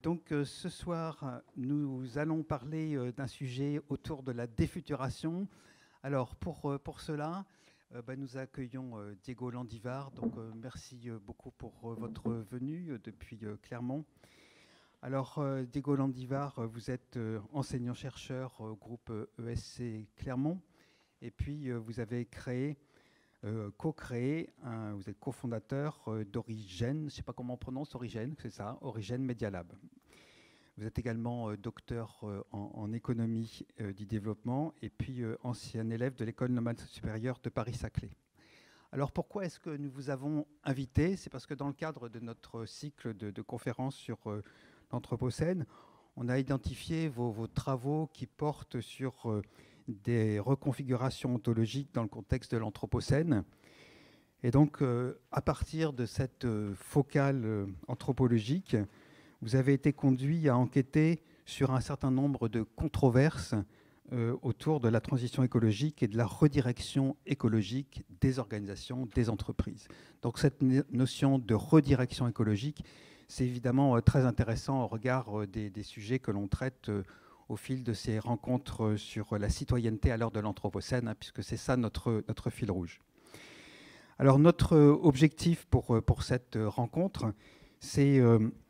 Donc ce soir, nous allons parler d'un sujet autour de la défuturation. Alors pour cela, nous accueillons Diego Landivar. Donc merci beaucoup pour votre venue depuis Clermont. Alors Diego Landivar, vous êtes enseignant-chercheur au groupe ESC Clermont. Et puis vous avez co-créé, vous êtes cofondateur d'Origène, je ne sais pas comment on prononce Origène, c'est ça, Origène Media Lab. Vous êtes également docteur en économie du développement et puis ancien élève de l'école normale supérieure de Paris-Saclay. Alors pourquoi est-ce que nous vous avons invité? C'est parce que dans le cadre de notre cycle de conférences sur l'Anthropocène, on a identifié vos travaux qui portent sur des reconfigurations ontologiques dans le contexte de l'Anthropocène. Et donc, à partir de cette focale anthropologique, vous avez été conduit à enquêter sur un certain nombre de controverses autour de la transition écologique et de la redirection écologique des organisations, des entreprises. Donc cette notion de redirection écologique, c'est évidemment très intéressant au regard des sujets que l'on traite au fil de ces rencontres sur la citoyenneté à l'heure de l'Anthropocène, hein, puisque c'est ça notre fil rouge. Alors notre objectif pour cette rencontre, c'est...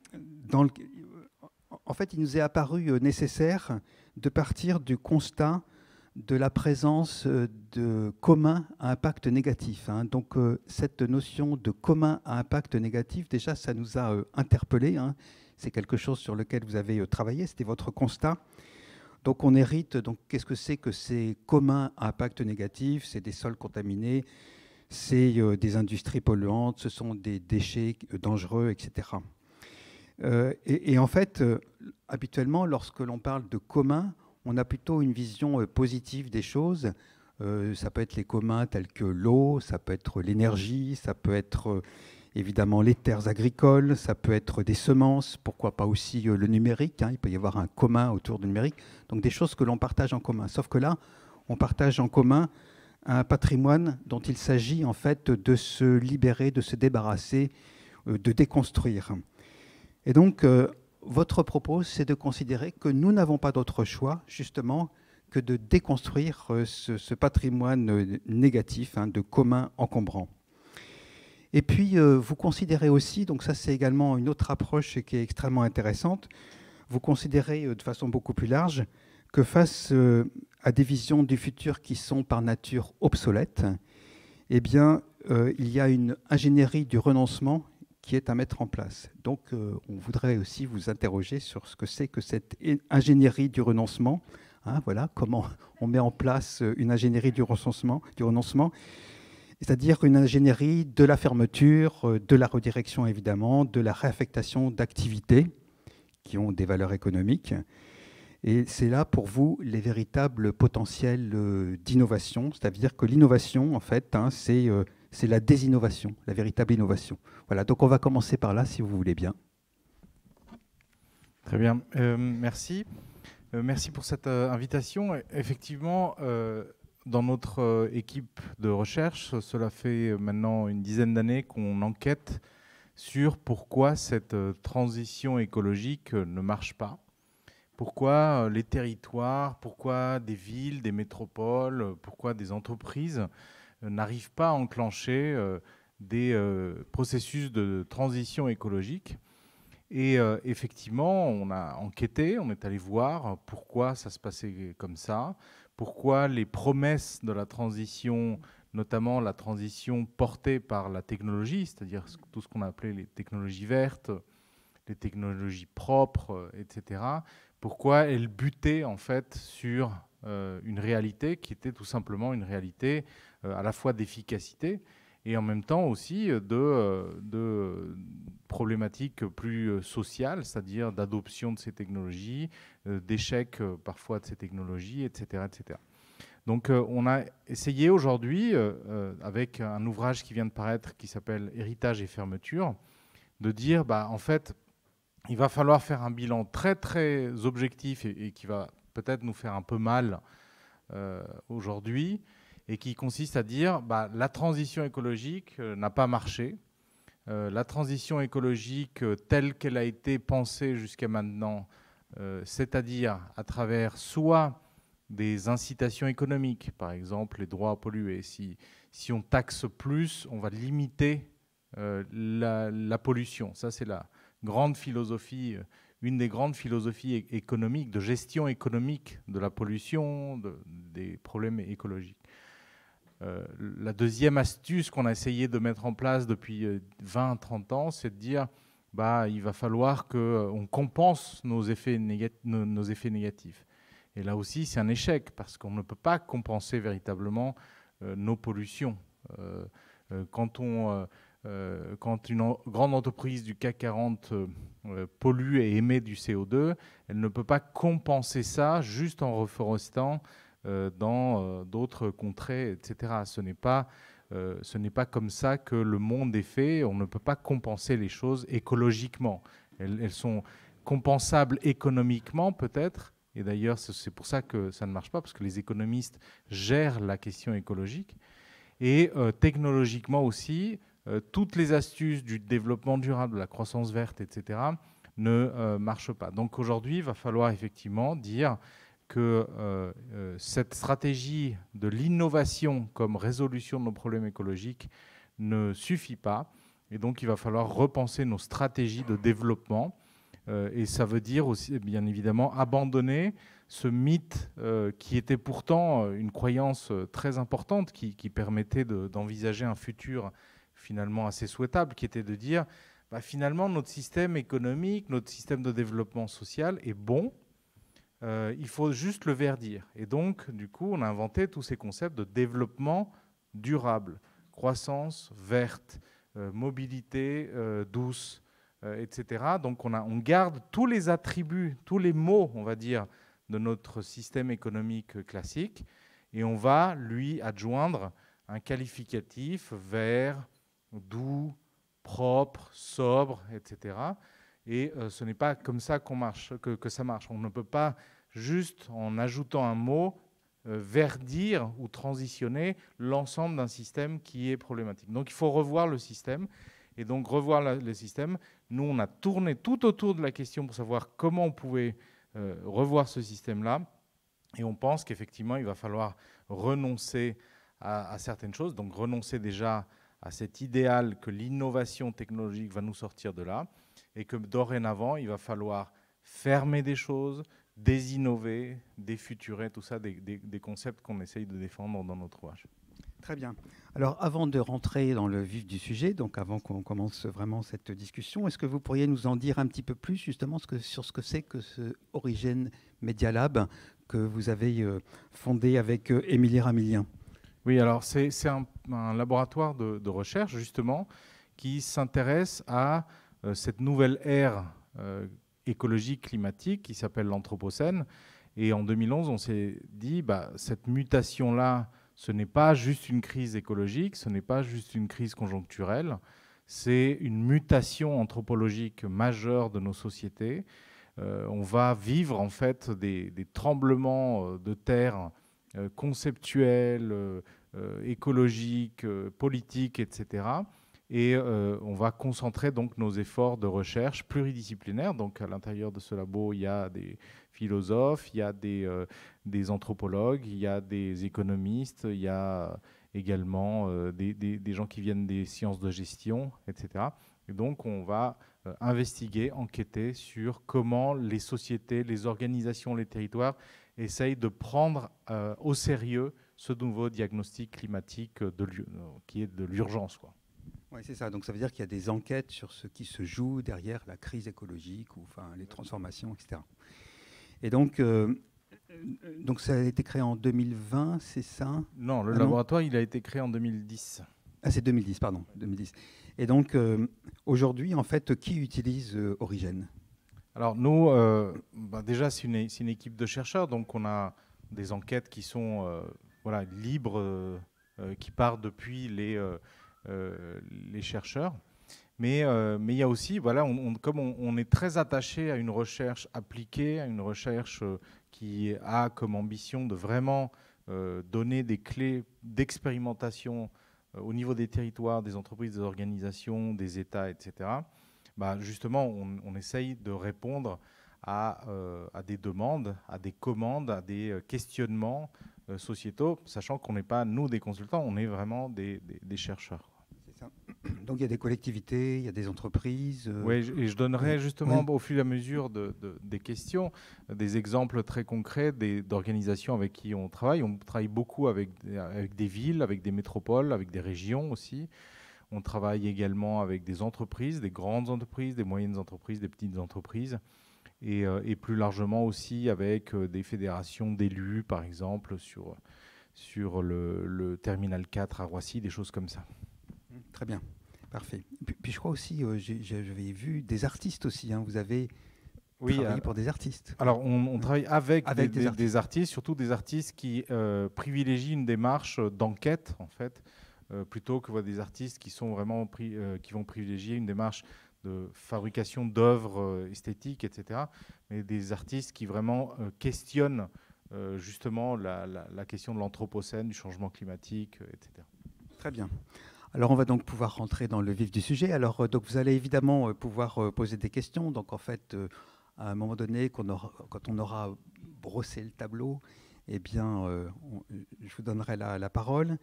En fait, il nous est apparu nécessaire de partir du constat de la présence de commun à impact négatif. Hein. Donc, cette notion de commun à impact négatif, déjà, ça nous a interpellés. Hein. C'est quelque chose sur lequel vous avez travaillé, c'était votre constat. Donc, on hérite. Donc, qu'est-ce que c'est que ces communs à impact négatif? C'est des sols contaminés, c'est des industries polluantes, ce sont des déchets dangereux, etc. Et en fait, habituellement, lorsque l'on parle de commun, on a plutôt une vision positive des choses. Ça peut être les communs tels que l'eau, ça peut être l'énergie, ça peut être évidemment les terres agricoles, ça peut être des semences, pourquoi pas aussi le numérique. Hein, il peut y avoir un commun autour du numérique. Donc des choses que l'on partage en commun. Sauf que là, on partage en commun un patrimoine dont il s'agit en fait de se libérer, de se débarrasser, de déconstruire. Et donc, votre propos, c'est de considérer que nous n'avons pas d'autre choix, justement, que de déconstruire ce patrimoine négatif, hein, de commun encombrant. Et puis, vous considérez aussi, donc ça c'est également une autre approche qui est extrêmement intéressante, vous considérez de façon beaucoup plus large que face à des visions du futur qui sont par nature obsolètes, eh bien, il y a une ingénierie du renoncement qui est à mettre en place. Donc, on voudrait aussi vous interroger sur ce que c'est que cette ingénierie du renoncement. Hein, voilà, comment on met en place une ingénierie du renoncement, c'est-à-dire une ingénierie de la fermeture, de la redirection évidemment, de la réaffectation d'activités qui ont des valeurs économiques. Et c'est là pour vous les véritables potentiels d'innovation, c'est-à-dire que l'innovation, en fait, hein, c'est la désinnovation, la véritable innovation. Voilà, donc on va commencer par là, si vous voulez bien. Très bien, merci. Merci pour cette invitation. Effectivement, dans notre équipe de recherche, cela fait maintenant une dizaine d'années qu'on enquête sur pourquoi cette transition écologique ne marche pas. Pourquoi les territoires, pourquoi des villes, des métropoles, pourquoi des entreprises n'arrivent pas à enclencher des processus de transition écologique. Et effectivement, on a enquêté, on est allé voir pourquoi ça se passait comme ça, pourquoi les promesses de la transition, notamment la transition portée par la technologie, c'est-à-dire tout ce qu'on a appelé les technologies vertes, les technologies propres, etc., pourquoi elles butaient en fait sur une réalité qui était tout simplement une réalité à la fois d'efficacité et en même temps aussi de problématiques plus sociales, c'est-à-dire d'adoption de ces technologies, d'échec parfois de ces technologies, etc. etc. Donc on a essayé aujourd'hui, avec un ouvrage qui vient de paraître qui s'appelle « Héritage et fermeture », de dire, en fait, il va falloir faire un bilan très très objectif et qui va peut-être nous faire un peu mal aujourd'hui, et qui consiste à dire la transition écologique n'a pas marché, la transition écologique telle qu'elle a été pensée jusqu'à maintenant, c'est-à-dire à travers soit des incitations économiques, par exemple les droits à polluer. Si on taxe plus, on va limiter la pollution. Ça, c'est la grande philosophie, une des grandes philosophies économiques, de gestion économique de la pollution, des problèmes écologiques. La deuxième astuce qu'on a essayé de mettre en place depuis 20-30 ans, c'est de dire il va falloir qu'on compense nos effets négatifs. Et là aussi, c'est un échec parce qu'on ne peut pas compenser véritablement nos pollutions. Quand une grande entreprise du CAC 40 pollue et émet du CO2, elle ne peut pas compenser ça juste en reforestant dans d'autres contrées, etc. Ce n'est pas comme ça que le monde est fait. On ne peut pas compenser les choses écologiquement. Elles sont compensables économiquement peut-être, et d'ailleurs c'est pour ça que ça ne marche pas, parce que les économistes gèrent la question écologique. Et technologiquement aussi, toutes les astuces du développement durable, de la croissance verte, etc., ne marchent pas. Donc aujourd'hui, il va falloir effectivement dire que cette stratégie de l'innovation comme résolution de nos problèmes écologiques ne suffit pas. Et donc, il va falloir repenser nos stratégies de développement. Et ça veut dire aussi, bien évidemment, abandonner ce mythe qui était pourtant une croyance très importante, qui permettait d'envisager un futur finalement assez souhaitable, qui était de dire, finalement, notre système économique, notre système de développement social est bon. Il faut juste le verdir. Et donc, du coup, on a inventé tous ces concepts de développement durable, croissance verte, mobilité douce, etc. Donc, on garde tous les attributs, tous les mots, on va dire, de notre système économique classique, et on va lui adjoindre un qualificatif vert, doux, propre, sobre, etc. Et ce n'est pas comme ça que ça marche. On ne peut pas juste en ajoutant un mot verdir ou transitionner l'ensemble d'un système qui est problématique. Donc il faut revoir le système. Et donc revoir le système, nous on a tourné tout autour de la question pour savoir comment on pouvait revoir ce système-là. Et on pense qu'effectivement il va falloir renoncer à certaines choses. Donc renoncer déjà à cet idéal que l'innovation technologique va nous sortir de là, et que dorénavant, il va falloir fermer des choses, désinnover, défuturer, tout ça, des concepts qu'on essaye de défendre dans notre ouvrage. Très bien. Alors, avant de rentrer dans le vif du sujet, donc avant qu'on commence vraiment cette discussion, est-ce que vous pourriez nous en dire un petit peu plus justement sur ce que c'est que ce Origène Media Lab que vous avez fondé avec Émilie Ramillien? Oui, alors c'est un laboratoire de recherche justement qui s'intéresse à cette nouvelle ère écologique climatique qui s'appelle l'Anthropocène. Et en 2011, on s'est dit, cette mutation-là, ce n'est pas juste une crise écologique, ce n'est pas juste une crise conjoncturelle, c'est une mutation anthropologique majeure de nos sociétés. On va vivre en fait des tremblements de terre conceptuels, écologiques, politiques, etc. Et on va concentrer donc nos efforts de recherche pluridisciplinaires. Donc à l'intérieur de ce labo, il y a des philosophes, il y a des anthropologues, il y a des économistes, il y a également des gens qui viennent des sciences de gestion, etc. Et donc on va investiguer, enquêter sur comment les sociétés, les organisations, les territoires essayent de prendre au sérieux ce nouveau diagnostic climatique qui est de l'urgence, quoi. Oui, c'est ça. Donc ça veut dire qu'il y a des enquêtes sur ce qui se joue derrière la crise écologique, ou enfin les transformations, etc. Et donc ça a été créé en 2020, c'est ça? Non, le laboratoire, il a été créé en 2010. Ah, c'est 2010, pardon, 2010. Et donc aujourd'hui, en fait, qui utilise Origène? Alors nous, déjà, c'est une équipe de chercheurs, donc on a des enquêtes qui sont libres, qui partent depuis les chercheurs. Mais il y a aussi, comme on est très attaché à une recherche appliquée, à une recherche qui a comme ambition de vraiment donner des clés d'expérimentation au niveau des territoires, des entreprises, des organisations, des États, etc., justement, on essaye de répondre à des demandes, à des commandes, à des questionnements sociétaux, sachant qu'on n'est pas, nous, des consultants, on est vraiment des chercheurs. C'est ça. Donc il y a des collectivités, il y a des entreprises. Oui, et je donnerai justement au fur et à mesure des questions, des exemples très concrets d'organisations avec qui on travaille. On travaille beaucoup avec des villes, avec des métropoles, avec des régions aussi. On travaille également avec des entreprises, des grandes entreprises, des moyennes entreprises, des petites entreprises. Et plus largement aussi avec des fédérations d'élus, par exemple, sur le Terminal 4 à Roissy, des choses comme ça. Très bien, parfait. Puis je crois aussi, j'avais vu des artistes aussi. Vous avez travaillé pour des artistes. Alors, on travaille avec des artistes, surtout des artistes qui privilégient une démarche d'enquête, en fait, plutôt que des artistes qui sont vraiment qui vont privilégier une démarche de fabrication d'œuvres esthétiques, etc. Mais des artistes qui vraiment questionnent justement la question de l'anthropocène, du changement climatique, etc. Très bien. Alors, on va donc pouvoir rentrer dans le vif du sujet. Alors, donc, vous allez évidemment pouvoir poser des questions. Donc, en fait, à un moment donné, quand on aura brossé le tableau, eh bien, je vous donnerai la parole.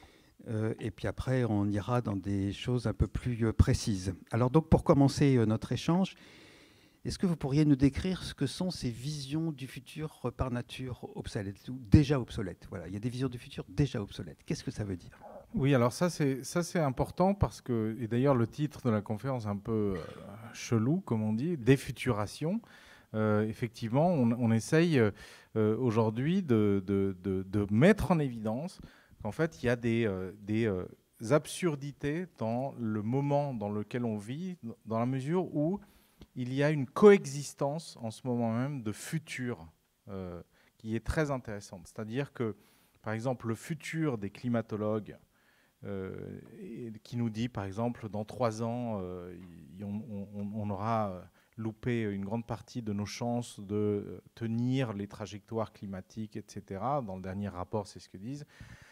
Et puis après, on ira dans des choses un peu plus précises. Alors donc, pour commencer notre échange, est-ce que vous pourriez nous décrire ce que sont ces visions du futur par nature obsolètes ou déjà obsolètes? Voilà, il y a des visions du futur déjà obsolètes. Qu'est-ce que ça veut dire? Oui, alors ça c'est important parce que, et d'ailleurs le titre de la conférence est un peu chelou, comme on dit, défuturation. Effectivement, on essaye aujourd'hui de mettre en évidence qu'en fait, il y a des absurdités dans le moment dans lequel on vit, dans la mesure où il y a une coexistence en ce moment même de futur qui est très intéressante. C'est-à-dire que, par exemple, le futur des climatologues qui nous dit, par exemple, dans 3 ans, on aura loupé une grande partie de nos chances de tenir les trajectoires climatiques, etc. Dans le dernier rapport, c'est ce que disent.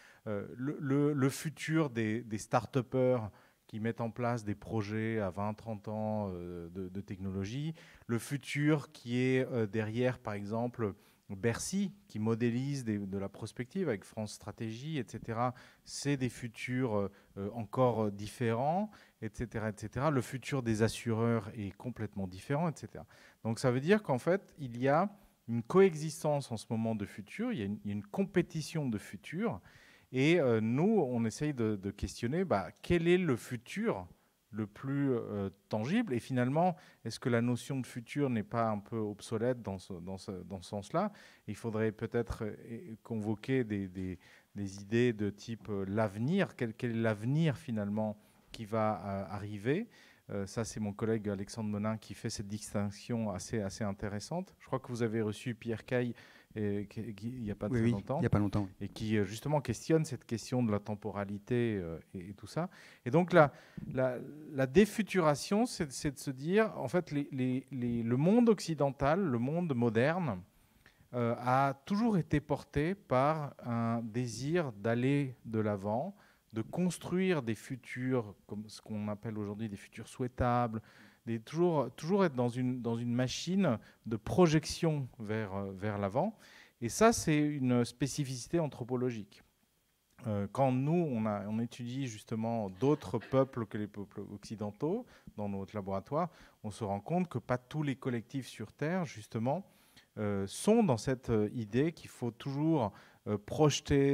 Le futur des start-upers qui mettent en place des projets à 20-30 ans de technologie, le futur qui est derrière, par exemple, Bercy, qui modélise de la prospective avec France Stratégie, etc. C'est des futurs encore différents, etc., etc. Le futur des assureurs est complètement différent, etc. Donc ça veut dire qu'en fait, il y a une coexistence en ce moment de futurs, il y a une compétition de futurs. Et nous, on essaye de questionner quel est le futur le plus tangible. Et finalement, est-ce que la notion de futur n'est pas un peu obsolète dans ce sens-là? Il faudrait peut-être convoquer des idées de type l'avenir. Quel est l'avenir finalement qui va arriver? Ça, c'est mon collègue Alexandre Monin qui fait cette distinction assez intéressante. Je crois que vous avez reçu Pierre Caille il n'y a pas très longtemps. Il n'y a pas longtemps. Et qui justement questionne cette question de la temporalité et tout ça. Et donc la défuturation, c'est de se dire, en fait, le monde occidental, le monde moderne, a toujours été porté par un désir d'aller de l'avant, de construire des futurs, comme ce qu'on appelle aujourd'hui des futurs souhaitables, toujours être dans une machine de projection vers l'avant. Et ça, c'est une spécificité anthropologique. Quand nous, on étudie justement d'autres peuples que les peuples occidentaux dans notre laboratoire, on se rend compte que pas tous les collectifs sur Terre, justement, sont dans cette idée qu'il faut toujours projeter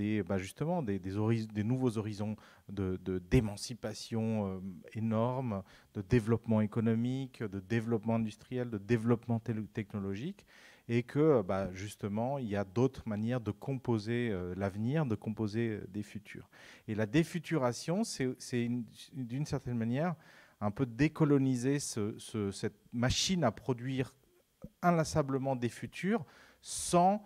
des nouveaux horizons d'émancipation énormes, de développement économique, de développement industriel, de développement technologique, et que justement, il y a d'autres manières de composer l'avenir, de composer des futurs. Et la défuturation, c'est d'une certaine manière un peu décoloniser cette machine à produire inlassablement des futurs sans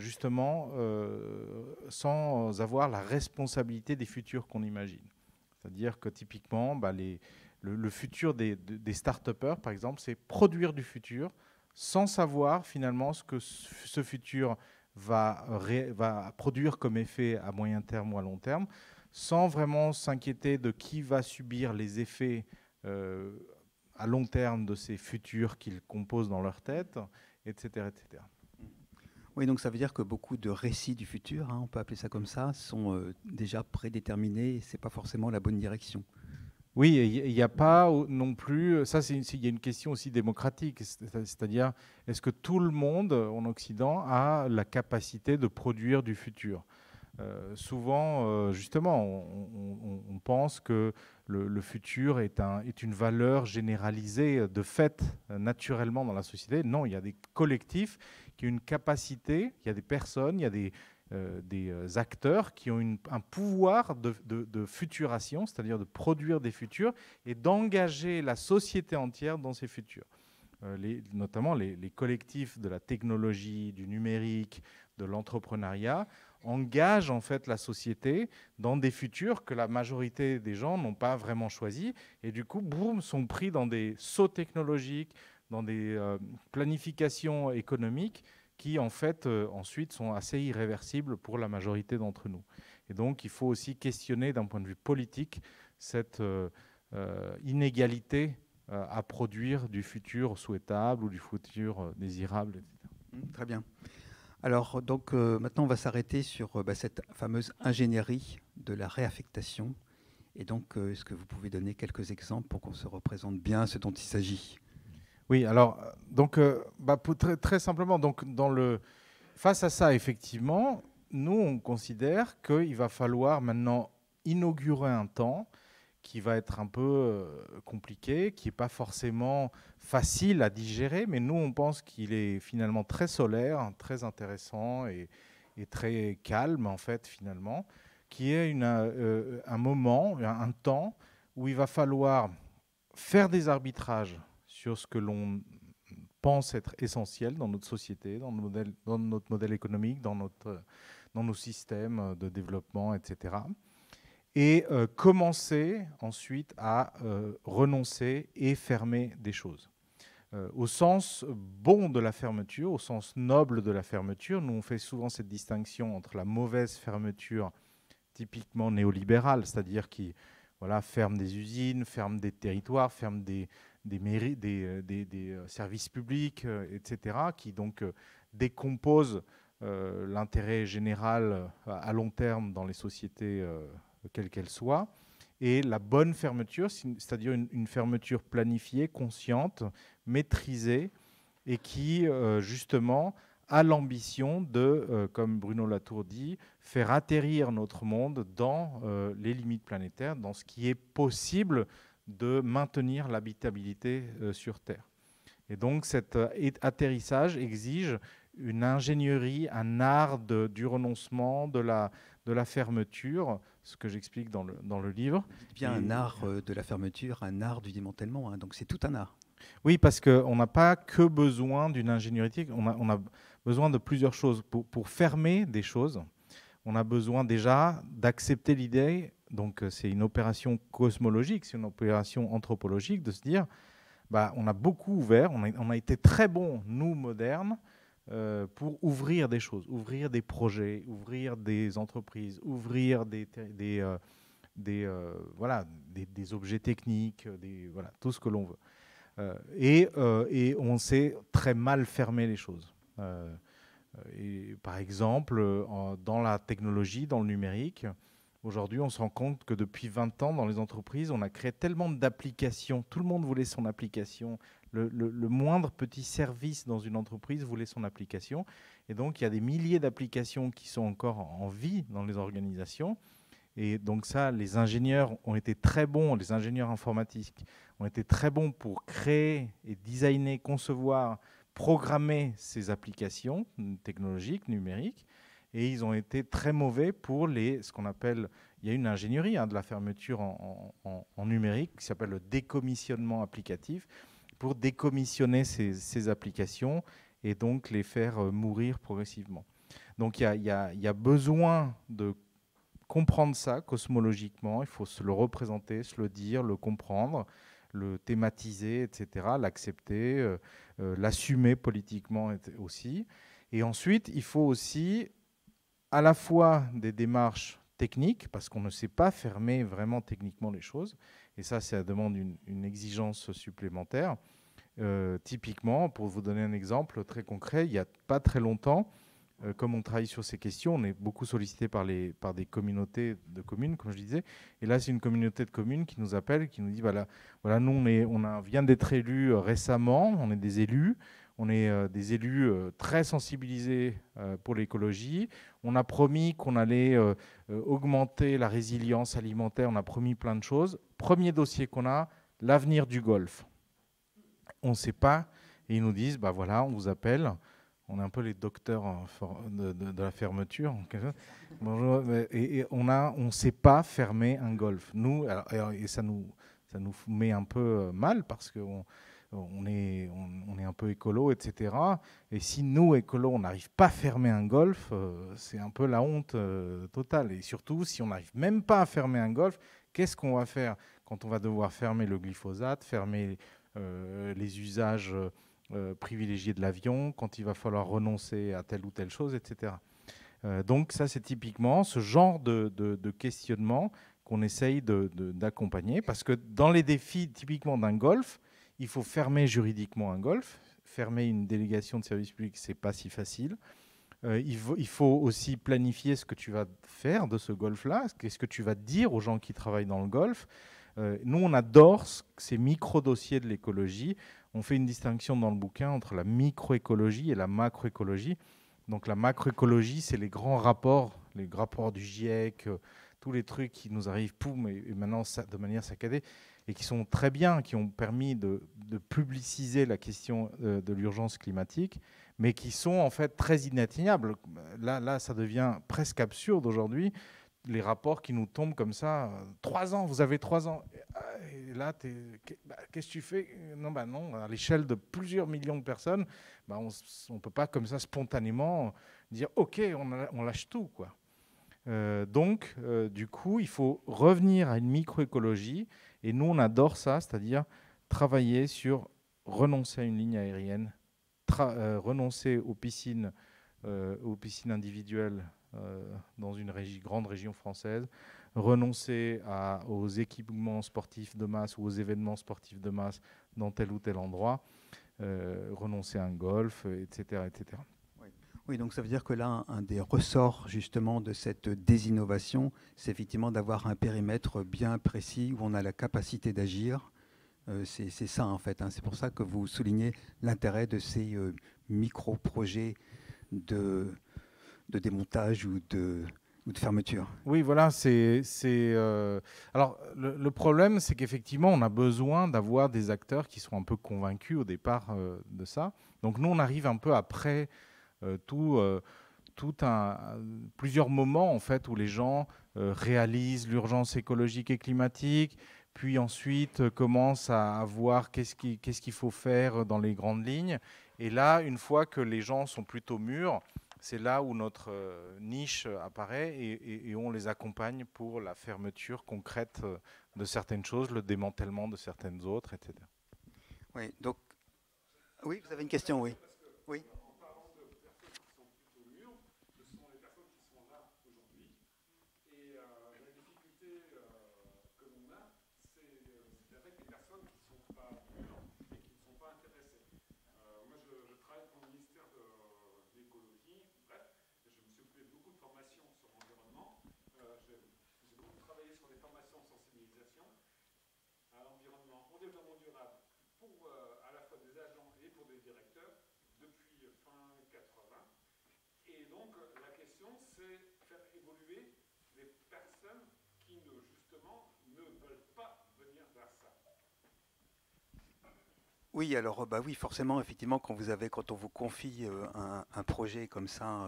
sans avoir la responsabilité des futurs qu'on imagine. C'est-à-dire que typiquement, le futur des start-upers, par exemple, c'est produire du futur sans savoir finalement ce que ce futur va produire comme effet à moyen terme ou à long terme, sans vraiment s'inquiéter de qui va subir les effets à long terme de ces futurs qu'ils composent dans leur tête, etc., etc. Oui, donc ça veut dire que beaucoup de récits du futur, on peut appeler ça comme ça, sont déjà prédéterminés et ce n'est pas forcément la bonne direction. Oui, il n'y a pas non plus, ça il y a une question aussi démocratique, c'est-à-dire est-ce que tout le monde en Occident a la capacité de produire du futur? Souvent, justement, on pense que le futur est une valeur généralisée de fait naturellement dans la société. Non, il y a des collectifs qui ont une capacité, il y a des personnes, il y a des acteurs qui ont un pouvoir de futuration, c'est-à-dire de produire des futurs et d'engager la société entière dans ces futurs. Notamment les collectifs de la technologie, du numérique, de l'entrepreneuriat engagent en fait la société dans des futurs que la majorité des gens n'ont pas vraiment choisis et du coup, boum, sont pris dans des sauts technologiques, dans des planifications économiques qui en fait ensuite sont assez irréversibles pour la majorité d'entre nous. Et donc, il faut aussi questionner d'un point de vue politique cette inégalité à produire du futur souhaitable ou du futur désirable, etc. Très bien. Alors, donc, maintenant, on va s'arrêter sur cette fameuse ingénierie de la réaffectation. Et donc, est-ce que vous pouvez donner quelques exemples pour qu'on se représente bien ce dont il s'agit? Oui, alors, donc, très simplement, donc, face à ça, effectivement, nous, on considère qu'il va falloir maintenant inaugurer un temps qui va être un peu compliqué, qui n'est pas forcément facile à digérer, mais nous, on pense qu'il est finalement très solaire, très intéressant et très calme, en fait, finalement, qui est un moment, un temps où il va falloir faire des arbitrages sur ce que l'on pense être essentiel dans notre société, dans notre modèle économique, dans nos systèmes de développement, etc. Et commencer ensuite à renoncer et fermer des choses. Au sens bon de la fermeture, au sens noble de la fermeture, nous on fait souvent cette distinction entre la mauvaise fermeture typiquement néolibérale, c'est-à-dire qui ferme des usines, ferme des territoires, ferme des mairies, des services publics, etc., qui donc décompose l'intérêt général à long terme dans les sociétés quelle qu'elle soit, et la bonne fermeture, c'est-à-dire une fermeture planifiée, consciente, maîtrisée, et qui, justement, a l'ambition de, comme Bruno Latour dit, faire atterrir notre monde dans les limites planétaires, dans ce qui est possible de maintenir l'habitabilité sur Terre. Et donc cet atterrissage exige une ingénierie, un art du renoncement, de la fermeture, ce que j'explique dans le livre. Bien un art de la fermeture, un art du démantèlement, donc c'est tout un art. Oui, parce qu'on n'a pas que besoin d'une ingénierie, on a besoin de plusieurs choses. Pour fermer des choses, on a besoin déjà d'accepter l'idée, donc c'est une opération cosmologique, c'est une opération anthropologique, de se dire, on a beaucoup ouvert, on a été très bons, nous, modernes, pour ouvrir des choses, ouvrir des projets, ouvrir des entreprises, ouvrir des objets techniques, tout ce que l'on veut. Et on sait très mal fermer les choses. Et par exemple, dans la technologie, dans le numérique, aujourd'hui, on se rend compte que depuis 20 ans, dans les entreprises, on a créé tellement d'applications. Tout le monde voulait son application. Le moindre petit service dans une entreprise voulait son application. Et donc, il y a des milliers d'applications qui sont encore en vie dans les organisations. Et donc ça, les ingénieurs ont été très bons, les ingénieurs informatiques ont été très bons pour créer et designer, concevoir, programmer ces applications technologiques, numériques. Et ils ont été très mauvais pour ce qu'on appelle, il y a une ingénierie de la fermeture en numérique qui s'appelle le décommissionnement applicatif, pour décommissionner ces applications et donc les faire mourir progressivement. Donc il y a besoin de comprendre ça cosmologiquement, il faut se le représenter, se le dire, le comprendre, le thématiser, etc., l'accepter, l'assumer politiquement aussi. Et ensuite, il faut aussi à la fois des démarches technique, parce qu'on ne sait pas fermer vraiment techniquement les choses. Et ça demande une exigence supplémentaire. Typiquement, pour vous donner un exemple très concret, il n'y a pas très longtemps, comme on travaille sur ces questions, on est beaucoup sollicité par des communautés de communes, comme je disais. Et là, c'est une communauté de communes qui nous appelle, qui nous dit, voilà, nous, on vient d'être élus récemment, on est des élus. On est des élus très sensibilisés pour l'écologie. On a promis qu'on allait augmenter la résilience alimentaire. On a promis plein de choses. Premier dossier qu'on a, l'avenir du golfe. On ne sait pas. Et ils nous disent, bah voilà, on vous appelle. On est un peu les docteurs de la fermeture. Bonjour. Et on ne sait pas fermer un golfe. Nous, et ça nous met un peu mal parce qu'on on est un peu écolo, etc. Et si nous, écolos, on n'arrive pas à fermer un golfe, c'est un peu la honte totale. Et surtout, si on n'arrive même pas à fermer un golfe, qu'est-ce qu'on va faire quand on va devoir fermer le glyphosate, fermer les usages privilégiés de l'avion, quand il va falloir renoncer à telle ou telle chose, etc. Donc ça, c'est typiquement ce genre de questionnement qu'on essaye d'accompagner, parce que dans les défis typiquement d'un golfe, il faut fermer juridiquement un golfe. Fermer une délégation de service public, ce n'est pas si facile. Il faut aussi planifier ce que tu vas faire de ce golfe-là, qu'est-ce que tu vas dire aux gens qui travaillent dans le golfe. Nous, on adore ces micro-dossiers de l'écologie. On fait une distinction dans le bouquin entre la microécologie et la macroécologie. Donc la macroécologie, c'est les grands rapports, les rapports du GIEC, tous les trucs qui nous arrivent, poum, et maintenant de manière saccadée, et qui sont très bien, qui ont permis de publiciser la question de l'urgence climatique, mais qui sont en fait très inatteignables. Là, ça devient presque absurde aujourd'hui, les rapports qui nous tombent comme ça. 3 ans, vous avez 3 ans. Et là, qu'est-ce que tu fais? Non, à l'échelle de plusieurs millions de personnes, on ne peut pas comme ça spontanément dire « Ok, on lâche tout, quoi ». Donc, du coup, il faut revenir à une microécologie. Et nous, on adore ça, c'est-à-dire travailler sur renoncer à une ligne aérienne, renoncer aux piscines individuelles dans une grande région française, renoncer aux équipements sportifs de masse ou aux événements sportifs de masse dans tel ou tel endroit, renoncer à un golf, etc., etc. Oui, donc ça veut dire que là, un des ressorts justement de cette désinnovation, c'est effectivement d'avoir un périmètre bien précis où on a la capacité d'agir. C'est ça en fait, hein. C'est pour ça que vous soulignez l'intérêt de ces micro-projets de démontage ou de fermeture. Oui, voilà. Alors, le problème, c'est qu'effectivement, on a besoin d'avoir des acteurs qui sont un peu convaincus au départ de ça. Donc nous, on arrive un peu après plusieurs moments en fait où les gens réalisent l'urgence écologique et climatique, puis ensuite commencent à voir qu'est-ce qu'il faut faire dans les grandes lignes. Et là, une fois que les gens sont plutôt mûrs, c'est là où notre niche apparaît et on les accompagne pour la fermeture concrète de certaines choses, le démantèlement de certaines autres, etc. Oui, donc, oui, vous avez une question, oui. Oui. Oui, alors oui, forcément, effectivement, quand on vous confie un projet comme ça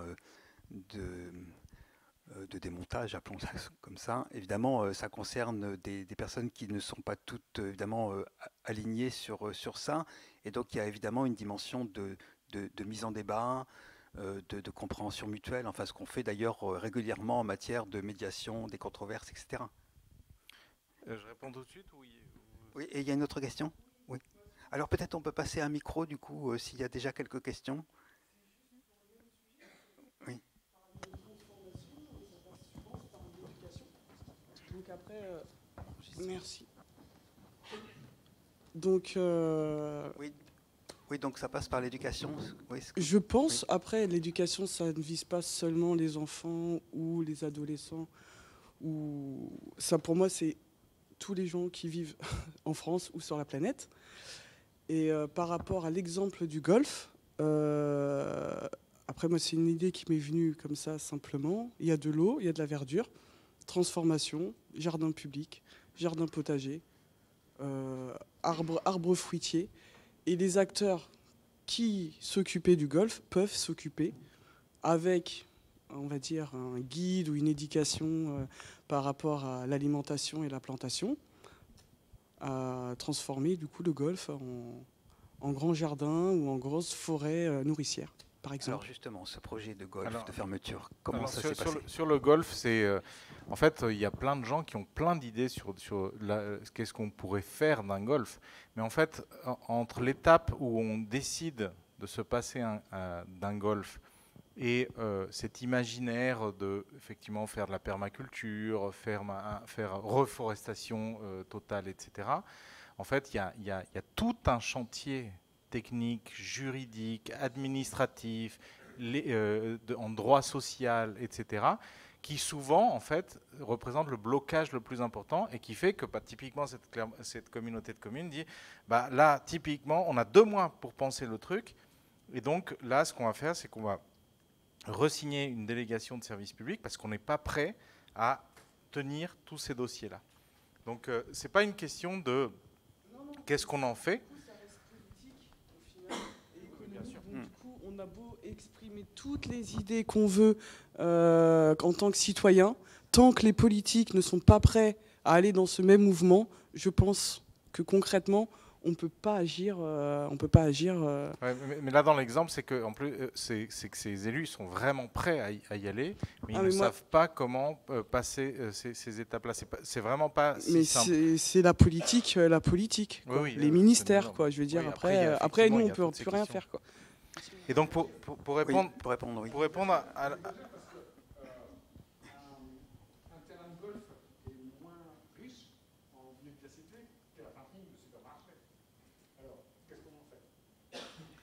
de démontage, appelons ça comme ça, évidemment, ça concerne des personnes qui ne sont pas toutes évidemment alignées sur ça, et donc il y a évidemment une dimension de mise en débat, de compréhension mutuelle, enfin ce qu'on fait d'ailleurs régulièrement en matière de médiation des controverses, etc. Je réponds tout de suite Oui, et il y a une autre question? Oui. Alors peut-être on peut passer un micro du coup s'il y a déjà quelques questions. Oui. après, merci. Donc, oui. Oui, donc ça passe par l'éducation. Oui, je pense, après, l'éducation, ça ne vise pas seulement les enfants ou les adolescents. Ou ça, pour moi, c'est tous les gens qui vivent en France ou sur la planète. Et par rapport à l'exemple du golf, après, moi, c'est une idée qui m'est venue comme ça, simplement. Il y a de l'eau, il y a de la verdure, transformation, jardin public, jardin potager, arbres fruitiers. Et les acteurs qui s'occupaient du golf peuvent s'occuper avec, on va dire, un guide ou une éducation par rapport à l'alimentation et la plantation, à transformer du coup le golf en grand jardin ou en grosse forêt nourricière, par exemple. Alors justement, ce projet de golf, de fermeture, comment ça s'est passé? Sur le golf, en fait, il y a plein de gens qui ont plein d'idées sur qu'est-ce qu'on pourrait faire d'un golf. Mais en fait, entre l'étape où on décide de se passer d'un golf et cet imaginaire de effectivement faire de la permaculture, faire reforestation totale, etc. En fait, il y a tout un chantier technique, juridique, administratif, en droit social, etc., qui souvent, en fait, représente le blocage le plus important et qui fait que, typiquement, cette communauté de communes dit, là, typiquement, on a 2 mois pour penser le truc. Et donc, là, ce qu'on va faire, c'est qu'on va resigner une délégation de service public parce qu'on n'est pas prêt à tenir tous ces dossiers-là. Donc, ce n'est pas une question de qu'est-ce qu'on en fait. On a beau exprimer toutes les idées qu'on veut en tant que citoyen, tant que les politiques ne sont pas prêts à aller dans ce même mouvement, je pense que concrètement, on ne peut pas agir. Ouais, mais là, dans l'exemple, c'est que en plus, c'est que ces élus sont vraiment prêts à y aller, mais ils ne savent pas comment passer ces étapes-là. C'est vraiment pas si simple. Mais c'est la politique, oui, les ministères, quoi. Je veux dire, oui, après, nous, on ne peut plus rien faire, quoi. Et donc, pour répondre, oui. Pour répondre à un terrain de golf est moins riche en biodiversité que la parking de supermarché. Alors, qu'est-ce qu'on en fait?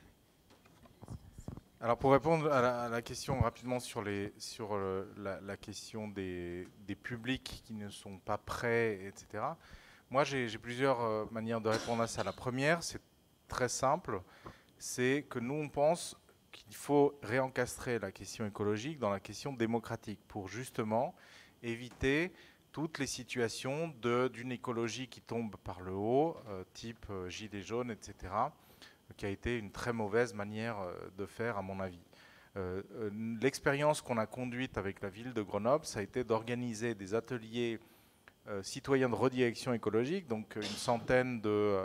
Alors, pour répondre à la question rapidement sur la question des publics qui ne sont pas prêts, etc., moi, j'ai plusieurs manières de répondre à ça. La première, c'est très simple, c'est que nous, on pense qu'il faut réencastrer la question écologique dans la question démocratique pour justement éviter toutes les situations d'une écologie qui tombe par le haut, type gilets jaunes, etc., qui a été une très mauvaise manière de faire, à mon avis. L'expérience qu'on a conduite avec la ville de Grenoble, ça a été d'organiser des ateliers citoyens de redirection écologique, donc une centaine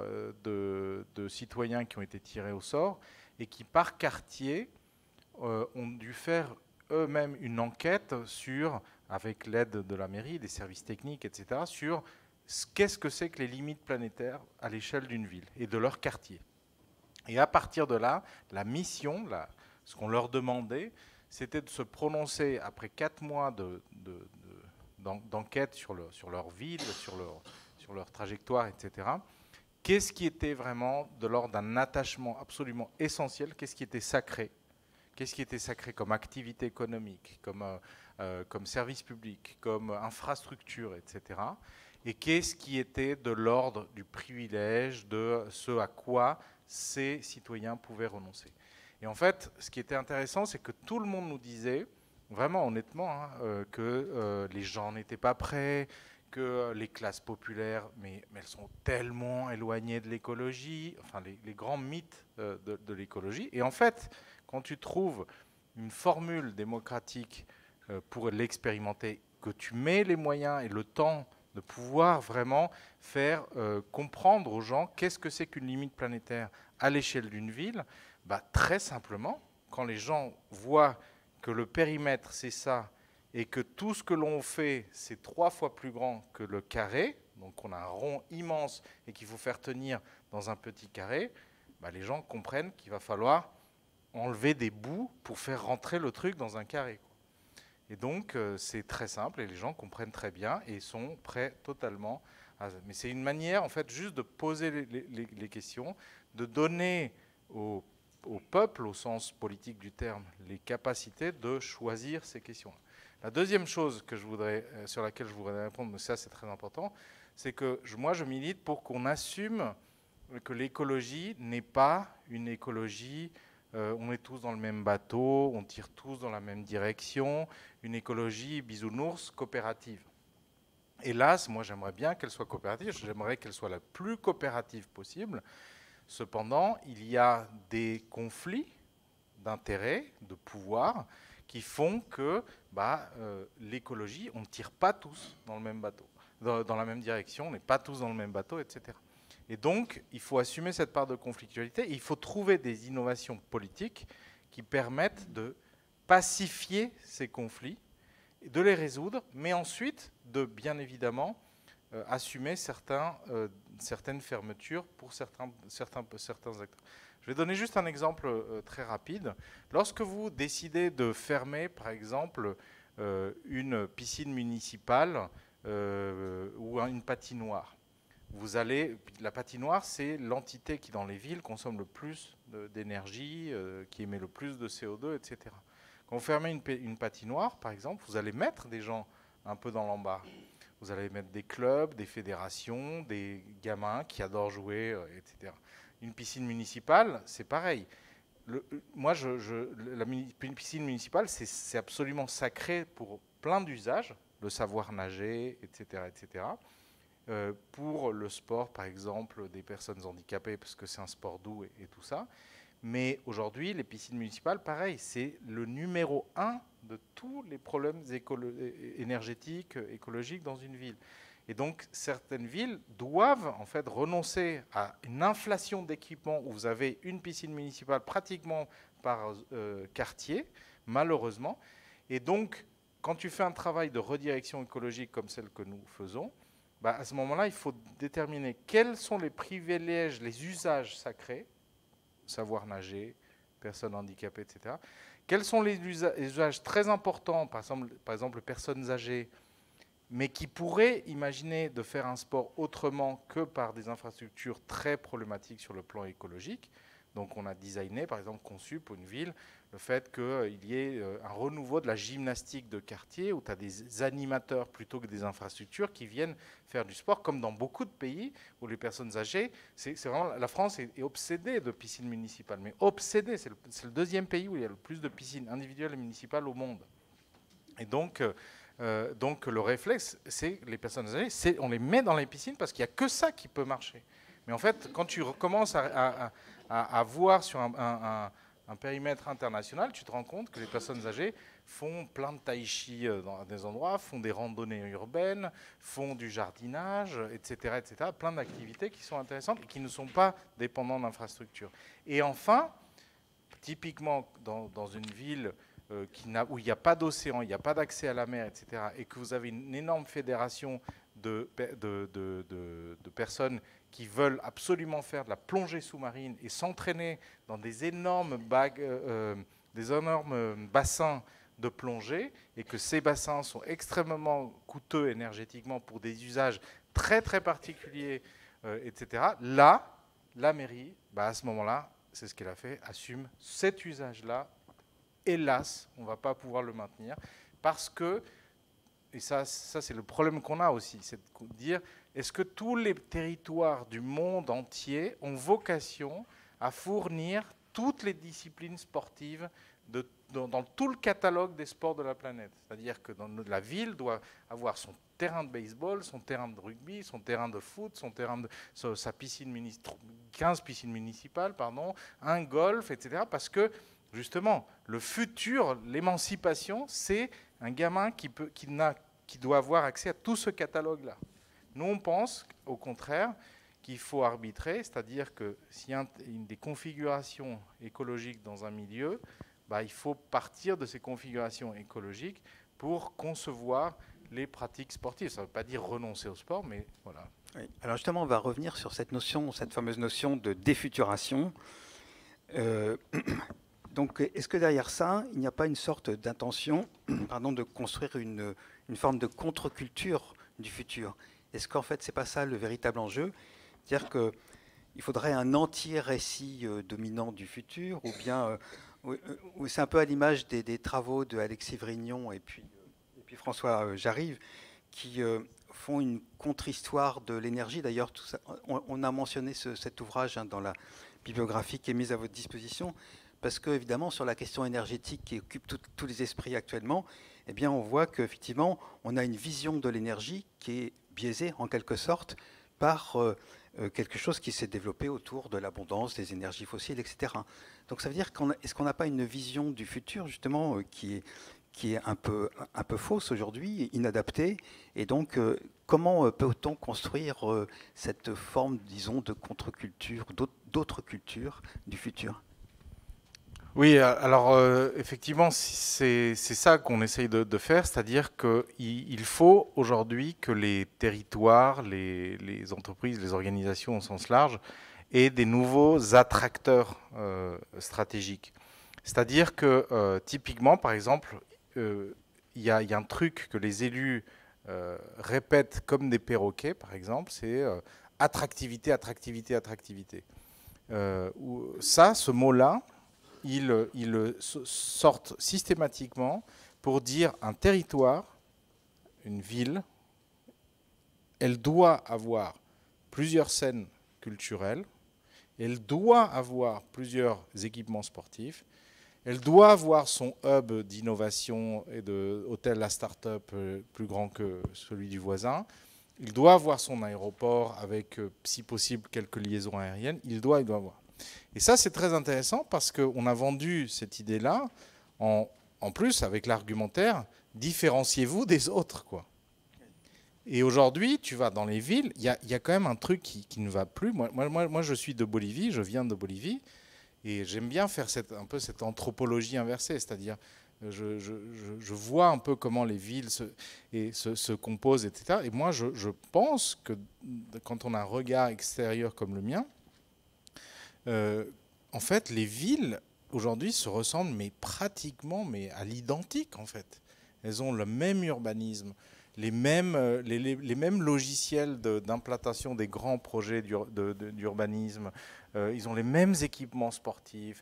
de citoyens qui ont été tirés au sort et qui, par quartier, ont dû faire eux-mêmes une enquête avec l'aide de la mairie, des services techniques, etc., sur qu'est-ce que c'est que les limites planétaires à l'échelle d'une ville et de leur quartier. Et à partir de là, la mission, ce qu'on leur demandait, c'était de se prononcer après 4 mois d'enquête sur leur ville, sur leur trajectoire, etc. Qu'est-ce qui était vraiment de l'ordre d'un attachement absolument essentiel? Qu'est-ce qui était sacré? Qu'est-ce qui était sacré comme activité économique, comme service public, comme infrastructure, etc. Et qu'est-ce qui était de l'ordre du privilège, de ce à quoi ces citoyens pouvaient renoncer? Et en fait, ce qui était intéressant, c'est que tout le monde nous disait, vraiment honnêtement, que les gens n'étaient pas prêts, que les classes populaires, mais elles sont tellement éloignées de l'écologie, enfin les grands mythes de l'écologie. Et en fait, quand tu trouves une formule démocratique pour l'expérimenter, que tu mets les moyens et le temps de pouvoir vraiment faire comprendre aux gens qu'est-ce que c'est qu'une limite planétaire à l'échelle d'une ville, très simplement, quand les gens voient que le périmètre c'est ça, et que tout ce que l'on fait, c'est 3 fois plus grand que le carré, donc on a un rond immense et qu'il faut faire tenir dans un petit carré, les gens comprennent qu'il va falloir enlever des bouts pour faire rentrer le truc dans un carré. Et donc, c'est très simple et les gens comprennent très bien et sont prêts totalement à... Mais c'est une manière, en fait, juste de poser les questions, de donner au peuple, au sens politique du terme, les capacités de choisir ces questions. La deuxième chose que sur laquelle je voudrais répondre, mais ça c'est très important, c'est que moi je milite pour qu'on assume que l'écologie n'est pas une écologie, on est tous dans le même bateau, on tire tous dans la même direction, une écologie bisounours coopérative. Hélas, moi j'aimerais bien qu'elle soit coopérative, j'aimerais qu'elle soit la plus coopérative possible. Cependant, il y a des conflits d'intérêts, de pouvoir, qui font que l'écologie, on ne tire pas tous dans le même bateau, dans la même direction, on n'est pas tous dans le même bateau, etc. Et donc, il faut assumer cette part de conflictualité, et il faut trouver des innovations politiques qui permettent de pacifier ces conflits, de les résoudre, mais ensuite de, bien évidemment, assumer certaines fermetures pour certains acteurs. Je vais donner juste un exemple très rapide. Lorsque vous décidez de fermer, par exemple, une piscine municipale ou une patinoire, la patinoire, c'est l'entité qui, dans les villes, consomme le plus d'énergie, qui émet le plus de CO2, etc. Quand vous fermez une patinoire, par exemple, vous allez mettre des gens un peu dans l'embarras. Vous allez mettre des clubs, des fédérations, des gamins qui adorent jouer, etc. Une piscine municipale, c'est pareil. Une piscine municipale, c'est absolument sacré pour plein d'usages, le savoir nager, etc., etc. Pour le sport, par exemple, des personnes handicapées, parce que c'est un sport doux et tout ça. Mais aujourd'hui, les piscines municipales, pareil, c'est le numéro 1 de tous les problèmes énergétiques, écologiques dans une ville. Et donc, certaines villes doivent en fait renoncer à une inflation d'équipements où vous avez une piscine municipale pratiquement par quartier, malheureusement. Et donc, quand tu fais un travail de redirection écologique comme celle que nous faisons, à ce moment-là, il faut déterminer quels sont les privilèges, les usages sacrés, savoir nager, personnes handicapées, etc. Quels sont les usages très importants, par exemple personnes âgées, mais qui pourraient imaginer de faire un sport autrement que par des infrastructures très problématiques sur le plan écologique. Donc on a designé, par exemple, conçu pour une ville, le fait qu'il y ait un renouveau de la gymnastique de quartier, où tu as des animateurs plutôt que des infrastructures qui viennent faire du sport, comme dans beaucoup de pays où les personnes âgées, c'est vraiment, la France est obsédée de piscines municipales, mais obsédée, c'est le deuxième pays où il y a le plus de piscines individuelles et municipales au monde. Et donc le réflexe, c'est les personnes âgées, on les met dans les piscines parce qu'il n'y a que ça qui peut marcher. Mais en fait, quand tu recommences à voir sur un périmètre international, tu te rends compte que les personnes âgées font plein de tai chi dans des endroits, font des randonnées urbaines, font du jardinage, etc., etc., plein d'activités qui sont intéressantes et qui ne sont pas dépendantes d'infrastructures. Et enfin, typiquement dans une ville où il n'y a pas d'océan, il n'y a pas d'accès à la mer, etc., et que vous avez une énorme fédération de personnes qui veulent absolument faire de la plongée sous-marine et s'entraîner dans des énormes bassins de plongée, et que ces bassins sont extrêmement coûteux énergétiquement pour des usages très très particuliers, etc. Là, la mairie, à ce moment-là, c'est ce qu'elle a fait, assume cet usage-là. Hélas, on ne va pas pouvoir le maintenir parce que, et ça c'est le problème qu'on a aussi, c'est de dire, est-ce que tous les territoires du monde entier ont vocation à fournir toutes les disciplines sportives dans tout le catalogue des sports de la planète? C'est-à-dire que la ville doit avoir son terrain de baseball, son terrain de rugby, son terrain de foot, sa piscine 15 piscines municipales, un golf, etc. Parce que justement, le futur, l'émancipation, c'est un gamin qui doit avoir accès à tout ce catalogue-là. Nous, on pense, au contraire, qu'il faut arbitrer, c'est-à-dire que s'il y a des configurations écologiques dans un milieu, il faut partir de ces configurations écologiques pour concevoir les pratiques sportives. Ça ne veut pas dire renoncer au sport, mais voilà. Oui. Alors justement, on va revenir sur cette fameuse notion de défuturation. Donc, est-ce que derrière ça, il n'y a pas une sorte d'intention pardon, de construire une forme de contre-culture du futur? Est-ce qu'en fait, ce n'est pas ça le véritable enjeu? C'est-à-dire qu'il faudrait un anti-récit dominant du futur, ou bien c'est un peu à l'image des travaux de Alexis Vrignon et puis François Jarrive, qui font une contre-histoire de l'énergie. D'ailleurs, on a mentionné cet ouvrage dans la bibliographie qui est mise à votre disposition, parce que, évidemment, sur la question énergétique qui occupe tous les esprits actuellement, eh bien, on voit qu'effectivement, on a une vision de l'énergie qui est biaisée, en quelque sorte, par quelque chose qui s'est développé autour de l'abondance des énergies fossiles, etc. Donc, ça veut dire est-ce qu'on n'a pas une vision du futur, justement, qui est un peu fausse aujourd'hui, inadaptée? Et donc, comment peut-on construire cette forme, disons, de contre-culture, d'autres cultures du futur? Oui, alors effectivement, c'est ça qu'on essaye de faire, c'est-à-dire qu'il faut aujourd'hui que les territoires, les entreprises, les organisations au sens large aient des nouveaux attracteurs stratégiques. C'est-à-dire que typiquement, par exemple, il y a un truc que les élus répètent comme des perroquets, par exemple, c'est attractivité, attractivité, attractivité. Ce mot-là, ils sortent systématiquement pour dire un territoire, une ville, elle doit avoir plusieurs scènes culturelles, elle doit avoir plusieurs équipements sportifs, elle doit avoir son hub d'innovation et de hôtel à start-up plus grand que celui du voisin, il doit avoir son aéroport avec, si possible, quelques liaisons aériennes, il doit avoir. Et ça, c'est très intéressant parce qu'on a vendu cette idée-là, en plus, avec l'argumentaire, différenciez-vous des autres, quoi. Et aujourd'hui, tu vas dans les villes, il y a quand même un truc qui ne va plus. Moi, je suis de Bolivie, je viens de Bolivie, et j'aime bien faire un peu cette anthropologie inversée, c'est-à-dire je vois un peu comment les villes se composent, etc. Et moi, je pense que quand on a un regard extérieur comme le mien, en fait, les villes aujourd'hui se ressemblent, mais pratiquement, mais à l'identique en fait. Elles ont le même urbanisme, les mêmes logiciels d'implantation des grands projets d'urbanisme. Ils ont les mêmes équipements sportifs.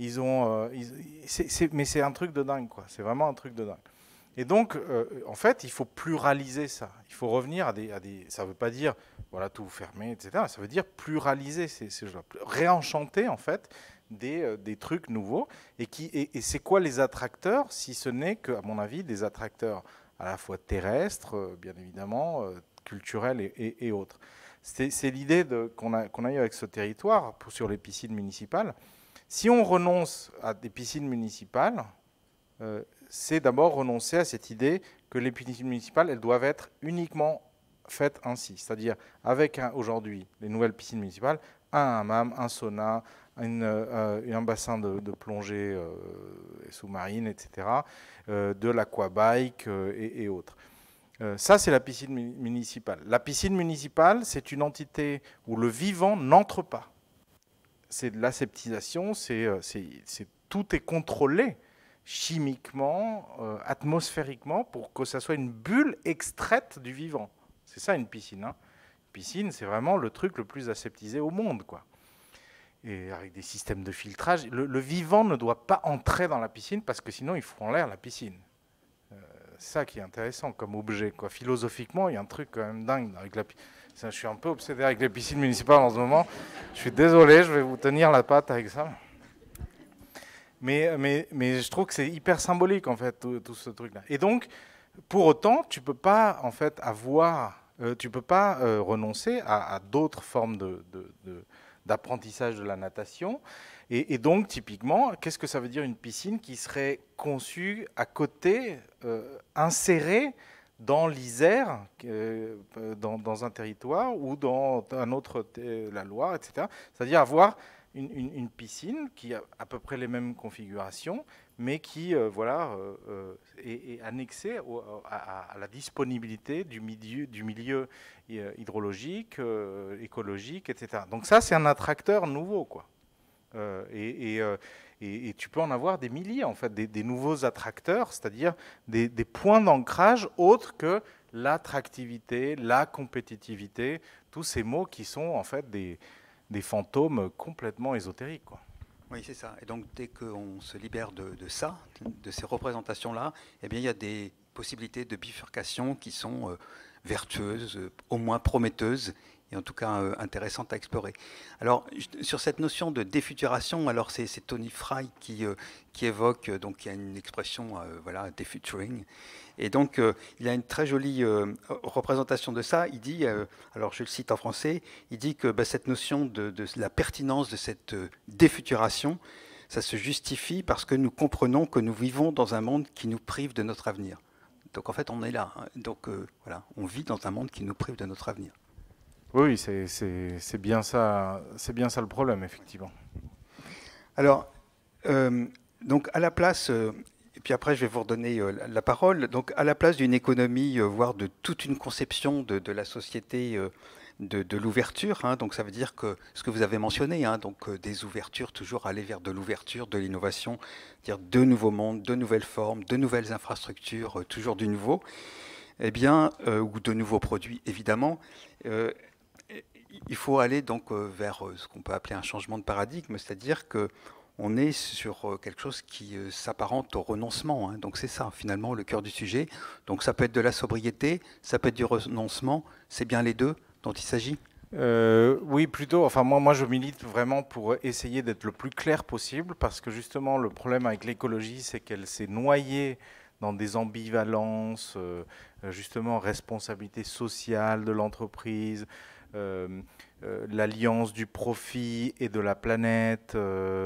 Mais c'est un truc de dingue, quoi. C'est vraiment un truc de dingue. Et donc, en fait, il faut pluraliser ça. Il faut revenir à des ça ne veut pas dire voilà, tout fermer, etc. Ça veut dire pluraliser ces jeux, réenchanter en fait des trucs nouveaux. Et c'est quoi les attracteurs, si ce n'est que, à mon avis, des attracteurs à la fois terrestres, bien évidemment, culturels et autres. C'est l'idée qu'on a eu avec ce territoire sur les piscines municipales. Si on renonce à des piscines municipales, c'est d'abord renoncer à cette idée que les piscines municipales, elles doivent être uniquement faites ainsi. C'est-à-dire avec aujourd'hui les nouvelles piscines municipales, un hammam, un sauna, un bassin de plongée sous-marine, etc., de l'aquabike et autres. Ça, c'est la piscine municipale. La piscine municipale, c'est une entité où le vivant n'entre pas. C'est de l'aseptisation, tout est contrôlé chimiquement, atmosphériquement, pour que ça soit une bulle extraite du vivant. C'est ça une piscine. Hein. Une piscine, c'est vraiment le truc le plus aseptisé au monde, quoi. Et avec des systèmes de filtrage. Le vivant ne doit pas entrer dans la piscine parce que sinon il fout en l'air la piscine. C'est ça qui est intéressant comme objet, quoi. Philosophiquement, il y a un truc quand même dingue avec la piscine. Je suis un peu obsédé avec les piscines municipales en ce moment. Je suis désolé, je vais vous tenir la patte avec ça. Mais je trouve que c'est hyper symbolique, en fait, tout ce truc-là. Et donc, pour autant, tu ne peux pas, en fait, renoncer à d'autres formes d'apprentissage de la natation. Et donc, typiquement, qu'est-ce que ça veut dire une piscine qui serait conçue à côté, insérée dans l'Isère, dans un territoire, ou dans un autre, la Loire, etc. C'est-à-dire avoir une piscine qui a à peu près les mêmes configurations, mais qui est annexée à la disponibilité du milieu hydrologique, écologique, etc. Donc ça, c'est un attracteur nouveau, quoi. Et Et tu peux en avoir des milliers, en fait, des nouveaux attracteurs, c'est-à-dire des points d'ancrage autres que l'attractivité, la compétitivité, tous ces mots qui sont en fait des fantômes complètement ésotériques, quoi. Oui, c'est ça. Et donc, dès qu'on se libère de ça, de ces représentations-là, eh bien, il y a des possibilités de bifurcation qui sont vertueuses, au moins prometteuses, et en tout cas intéressantes à explorer. Alors, sur cette notion de défuturation, alors c'est Tony Fry qui évoque, donc il y a une expression, voilà, défuturing. Et donc, il a une très jolie représentation de ça. Il dit, alors je le cite en français, il dit que cette notion de la pertinence de cette défuturation, ça se justifie parce que nous comprenons que nous vivons dans un monde qui nous prive de notre avenir. Donc en fait, on est là. Donc voilà, on vit dans un monde qui nous prive de notre avenir. Oui, c'est bien ça le problème, effectivement. Alors, donc à la place... et puis après, je vais vous redonner la parole. Donc, à la place d'une économie, voire de toute une conception de la société de l'ouverture, hein, donc ça veut dire que ce que vous avez mentionné, hein, donc des ouvertures, toujours aller vers de l'ouverture, de l'innovation, dire de nouveaux mondes, de nouvelles formes, de nouvelles infrastructures, toujours du nouveau, eh bien, ou de nouveaux produits, évidemment. Il faut aller donc vers ce qu'on peut appeler un changement de paradigme, c'est-à-dire que on est sur quelque chose qui s'apparente au renoncement. Hein. Donc c'est ça, finalement, le cœur du sujet. Donc ça peut être de la sobriété, ça peut être du renoncement. C'est bien les deux dont il s'agit ? Oui, plutôt. Enfin, moi, je milite vraiment pour essayer d'être le plus clair possible, parce que justement, le problème avec l'écologie, c'est qu'elle s'est noyée dans des ambivalences, justement, responsabilité sociale de l'entreprise, l'alliance du profit et de la planète,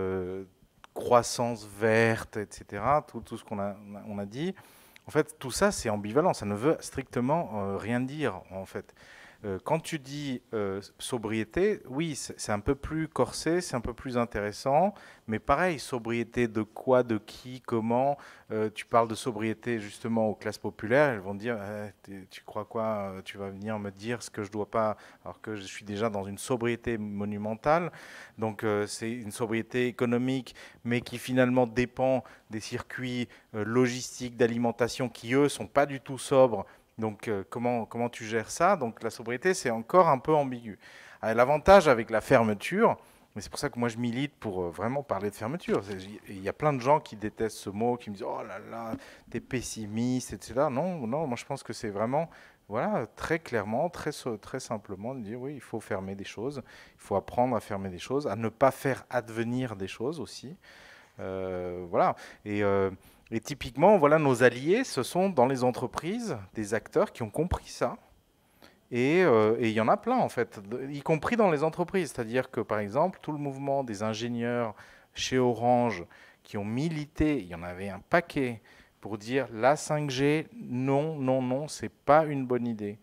croissance verte, etc., tout ce qu'on a dit. En fait, tout ça, c'est ambivalent, ça ne veut strictement rien dire, en fait. Quand tu dis sobriété, oui, c'est un peu plus corsé, c'est un peu plus intéressant, mais pareil, sobriété de quoi, de qui, comment. Tu parles de sobriété justement aux classes populaires, elles vont dire tu crois quoi, tu vas venir me dire ce que je dois pas, alors que je suis déjà dans une sobriété monumentale. Donc c'est une sobriété économique, mais qui finalement dépend des circuits logistiques d'alimentation qui, eux, sont pas du tout sobres. Donc, comment tu gères ça? Donc, la sobriété, c'est encore un peu ambigu. L'avantage avec la fermeture, mais c'est pour ça que moi, je milite pour vraiment parler de fermeture. Il y a plein de gens qui détestent ce mot, qui me disent « Oh là là, t'es pessimiste, etc. » Non, moi, je pense que c'est vraiment, voilà, très clairement, très simplement de dire « Oui, il faut fermer des choses. Il faut apprendre à fermer des choses, à ne pas faire advenir des choses aussi. » Voilà. Et typiquement, voilà, nos alliés, ce sont dans les entreprises des acteurs qui ont compris ça. Et il y en a plein, en fait, y compris dans les entreprises. C'est-à-dire que, par exemple, tout le mouvement des ingénieurs chez Orange qui ont milité, il y en avait un paquet, pour dire la 5G, non, c'est pas une bonne idée.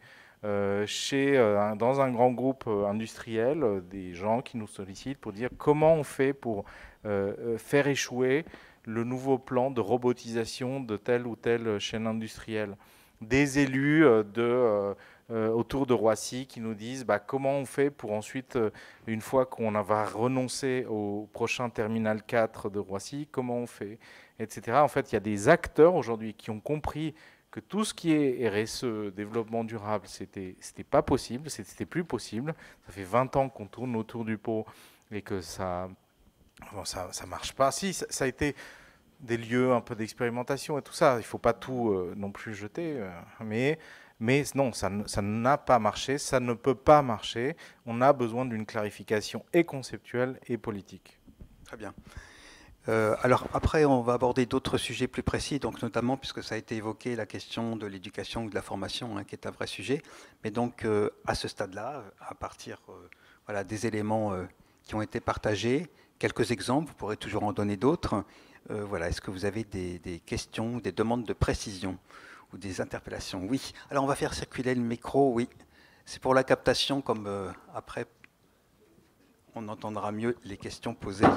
Dans un grand groupe industriel, des gens qui nous sollicitent pour dire comment on fait pour faire échouer le nouveau plan de robotisation de telle ou telle chaîne industrielle. Des élus autour de Roissy qui nous disent comment on fait pour ensuite, une fois qu'on va renoncer au prochain terminal 4 de Roissy, comment on fait, etc. En fait, il y a des acteurs aujourd'hui qui ont compris que tout ce qui est RSE, développement durable, c'était pas possible, c'était plus possible. Ça fait 20 ans qu'on tourne autour du pot et que ça marche pas. Si, ça a été des lieux un peu d'expérimentation et tout ça. Il faut pas tout non plus jeter, mais non, ça n'a pas marché, ça ne peut pas marcher. On a besoin d'une clarification et conceptuelle et politique. Très bien. Alors après, on va aborder d'autres sujets plus précis, donc notamment puisque ça a été évoqué, la question de l'éducation ou de la formation, hein, qui est un vrai sujet. Mais donc à ce stade-là, à partir voilà, des éléments qui ont été partagés, quelques exemples, vous pourrez toujours en donner d'autres. Voilà, est-ce que vous avez des questions, des demandes de précision ou des interpellations? Oui. Alors on va faire circuler le micro, oui. C'est pour la captation, comme après on entendra mieux les questions posées.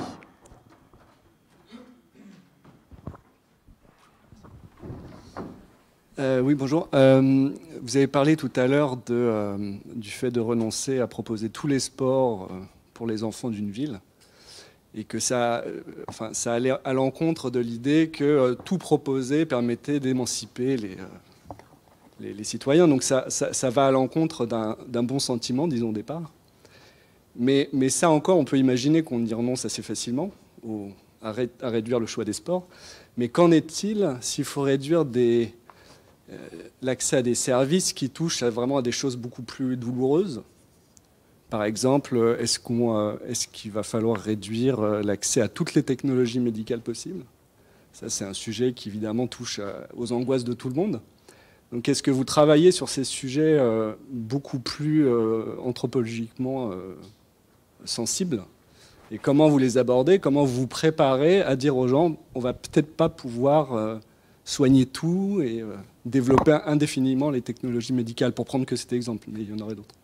Oui, bonjour. Vous avez parlé tout à l'heure du fait de renoncer à proposer tous les sports pour les enfants d'une ville. et que ça allait à l'encontre de l'idée que tout proposer permettait d'émanciper les citoyens. Donc ça va à l'encontre d'un bon sentiment, disons, au départ. Mais ça encore, on peut imaginer qu'on y renonce assez facilement à réduire le choix des sports. Mais qu'en est-il s'il faut réduire l'accès à des services qui touchent vraiment à des choses beaucoup plus douloureuses? Par exemple, est-ce qu'il va falloir réduire l'accès à toutes les technologies médicales possibles? Ça, c'est un sujet qui, évidemment, touche aux angoisses de tout le monde. Donc, est-ce que vous travaillez sur ces sujets beaucoup plus anthropologiquement sensibles? Et comment vous les abordez? Comment vous vous préparez à dire aux gens, on va peut-être pas pouvoir soigner tout et développer indéfiniment les technologies médicales, pour prendre que cet exemple, mais il y en aurait d'autres.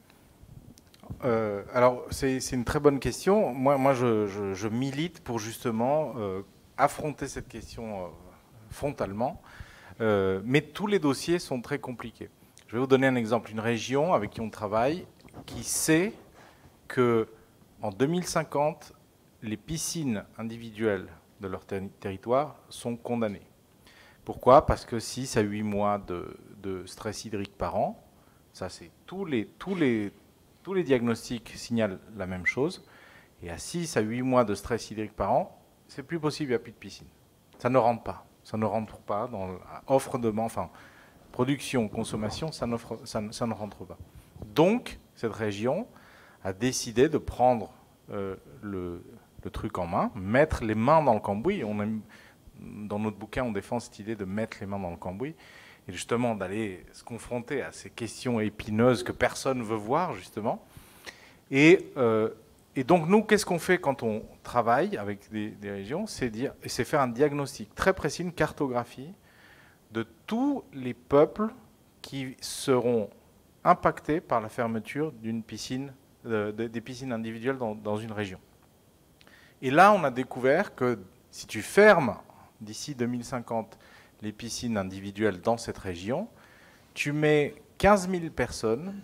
Alors, c'est une très bonne question. Moi je milite pour justement affronter cette question frontalement, mais tous les dossiers sont très compliqués. Je vais vous donner un exemple. Une région avec qui on travaille, qui sait qu'en 2050, les piscines individuelles de leur territoire sont condamnées. Pourquoi? Parce que 6 à 8 mois de stress hydrique par an, ça c'est tous les diagnostics signalent la même chose. Et à 6 à 8 mois de stress hydrique par an, c'est plus possible, il n'y a plus de piscine. Ça ne rentre pas. Ça ne rentre pas dans offre-demande, enfin, production, consommation, ça ne rentre pas. Donc, cette région a décidé de prendre le truc en main, mettre les mains dans le cambouis. Dans notre bouquin, on défend cette idée de mettre les mains dans le cambouis et justement d'aller se confronter à ces questions épineuses que personne ne veut voir, justement. Et donc, nous, qu'est-ce qu'on fait quand on travaille avec des régions? C'est faire un diagnostic très précis, une cartographie de tous les peuples qui seront impactés par la fermeture d'une piscine, des piscines individuelles dans une région. Et là, on a découvert que si tu fermes d'ici 2050 les piscines individuelles dans cette région, tu mets 15 000 personnes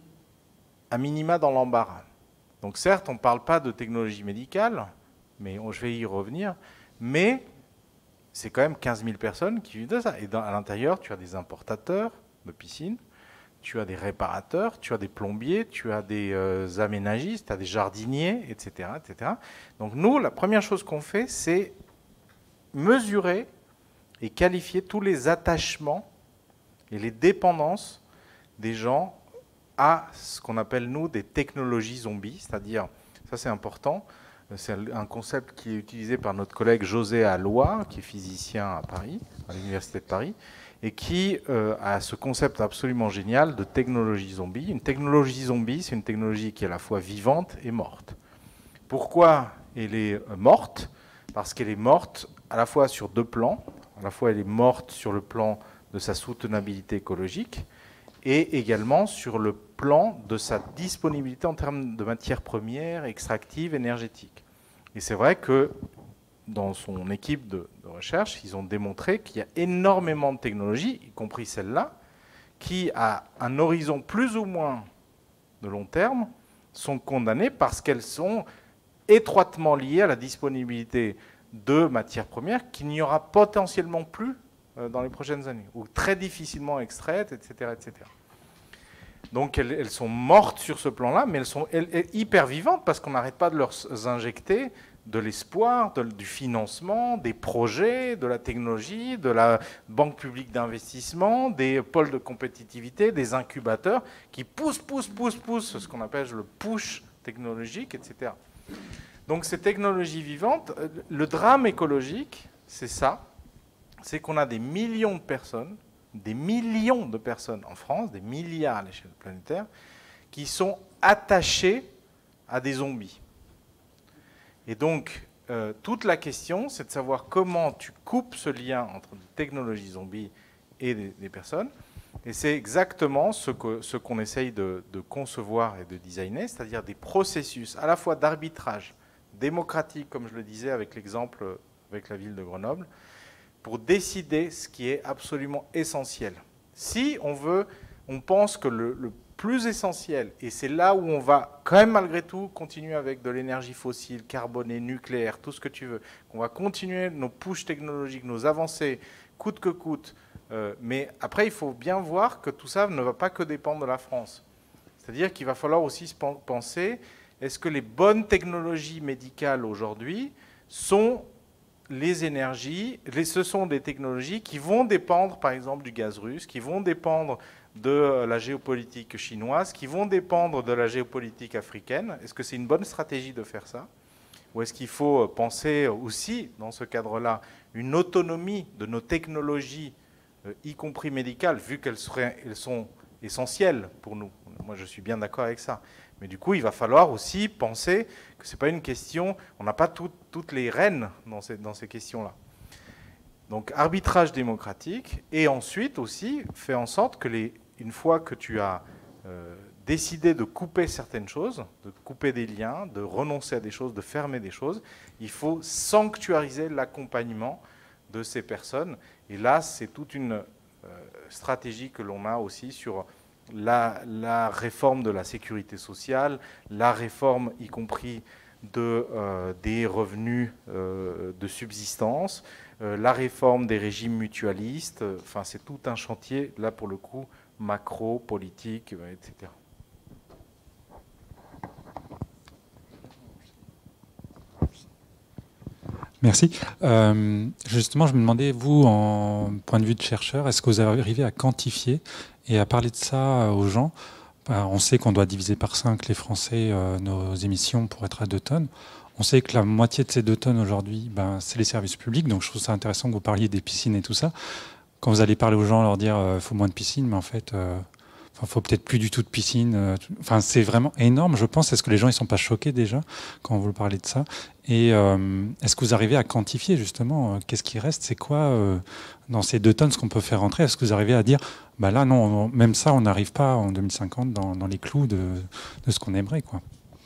à minima dans l'embarras. Donc certes, on ne parle pas de technologie médicale, mais je vais y revenir, mais c'est quand même 15 000 personnes qui vivent de ça. Et à l'intérieur, tu as des importateurs de piscines, tu as des réparateurs, tu as des plombiers, tu as des aménagistes, tu as des jardiniers, etc., etc. Donc nous, la première chose qu'on fait, c'est mesurer et qualifier tous les attachements et les dépendances des gens à ce qu'on appelle, nous, des technologies zombies, c'est-à-dire, ça c'est important, c'est un concept qui est utilisé par notre collègue José Alloy, qui est physicien à Paris, à l'Université de Paris, et qui a ce concept absolument génial de technologie zombie. Une technologie zombie, c'est une technologie qui est à la fois vivante et morte. Pourquoi elle est morte? Parce qu'elle est morte à la fois sur deux plans. À la fois, elle est morte sur le plan de sa soutenabilité écologique et également sur le plan de sa disponibilité en termes de matières premières, extractives, énergétiques. Et c'est vrai que dans son équipe de recherche, ils ont démontré qu'il y a énormément de technologies, y compris celle-là, qui, à un horizon plus ou moins de long terme, sont condamnées parce qu'elles sont étroitement liées à la disponibilité de matières premières qu'il n'y aura potentiellement plus dans les prochaines années, ou très difficilement extraites, etc. etc. Donc elles sont mortes sur ce plan-là, mais elles sont hyper vivantes parce qu'on n'arrête pas de leur injecter de l'espoir, du financement, des projets, de la technologie, de la banque publique d'investissement, des pôles de compétitivité, des incubateurs qui poussent ce qu'on appelle le push technologique, etc. Donc ces technologies vivantes, le drame écologique, c'est ça, c'est qu'on a des millions de personnes en France, des milliards à l'échelle planétaire, qui sont attachés à des zombies. Et donc, toute la question, c'est de savoir comment tu coupes ce lien entre des technologies zombies et des personnes. Et c'est exactement ce qu'on essaye de concevoir et de designer, c'est-à-dire des processus à la fois d'arbitrage démocratique, comme je le disais avec l'exemple avec la ville de Grenoble, pour décider ce qui est absolument essentiel. Si on pense que le plus essentiel, et c'est là où on va quand même malgré tout continuer avec de l'énergie fossile, carbonée, nucléaire, tout ce que tu veux, qu'on va continuer nos pushes technologiques, nos avancées, coûte que coûte, mais après il faut bien voir que tout ça ne va pas que dépendre de la France. C'est-à-dire qu'il va falloir aussi se penser, est-ce que les bonnes technologies médicales aujourd'hui sont les énergies, ce sont des technologies qui vont dépendre par exemple du gaz russe, qui vont dépendre de la géopolitique chinoise, qui vont dépendre de la géopolitique africaine. Est-ce que c'est une bonne stratégie de faire ça? Ou est-ce qu'il faut penser aussi, dans ce cadre-là, une autonomie de nos technologies, y compris médicales, vu qu'elles sont essentielles pour nous? Moi, je suis bien d'accord avec ça. Mais du coup, il va falloir aussi penser que ce n'est pas une question, on n'a pas toutes les rênes dans ces questions-là. Donc, arbitrage démocratique, et ensuite aussi, faire en sorte que une fois que tu as décidé de couper certaines choses, de couper des liens, de renoncer à des choses, de fermer des choses, il faut sanctuariser l'accompagnement de ces personnes. Et là, c'est toute une stratégie que l'on a aussi sur la réforme de la sécurité sociale, la réforme y compris des revenus de subsistance, la réforme des régimes mutualistes. Enfin, c'est tout un chantier, là pour le coup, macro, politique, etc. Merci. Justement, je me demandais, vous, en point de vue de chercheur, est-ce que vous arrivez à quantifier et à parler de ça aux gens? On sait qu'on doit diviser par 5 les Français, nos émissions pour être à 2 tonnes. On sait que la moitié de ces 2 tonnes aujourd'hui, c'est les services publics. Donc je trouve ça intéressant que vous parliez des piscines et tout ça. Quand vous allez parler aux gens, leur dire il faut moins de piscines, mais en fait, il faut peut-être plus du tout de piscine. Enfin, c'est vraiment énorme, je pense. Est-ce que les gens ne sont pas choqués déjà quand vous parlez de ça? Et est-ce que vous arrivez à quantifier justement qu'est-ce qui reste? C'est quoi dans ces 2 tonnes ce qu'on peut faire rentrer? Est-ce que vous arrivez à dire là non, même ça on n'arrive pas en 2050 dans les clous de ce qu'on aimerait, quoi?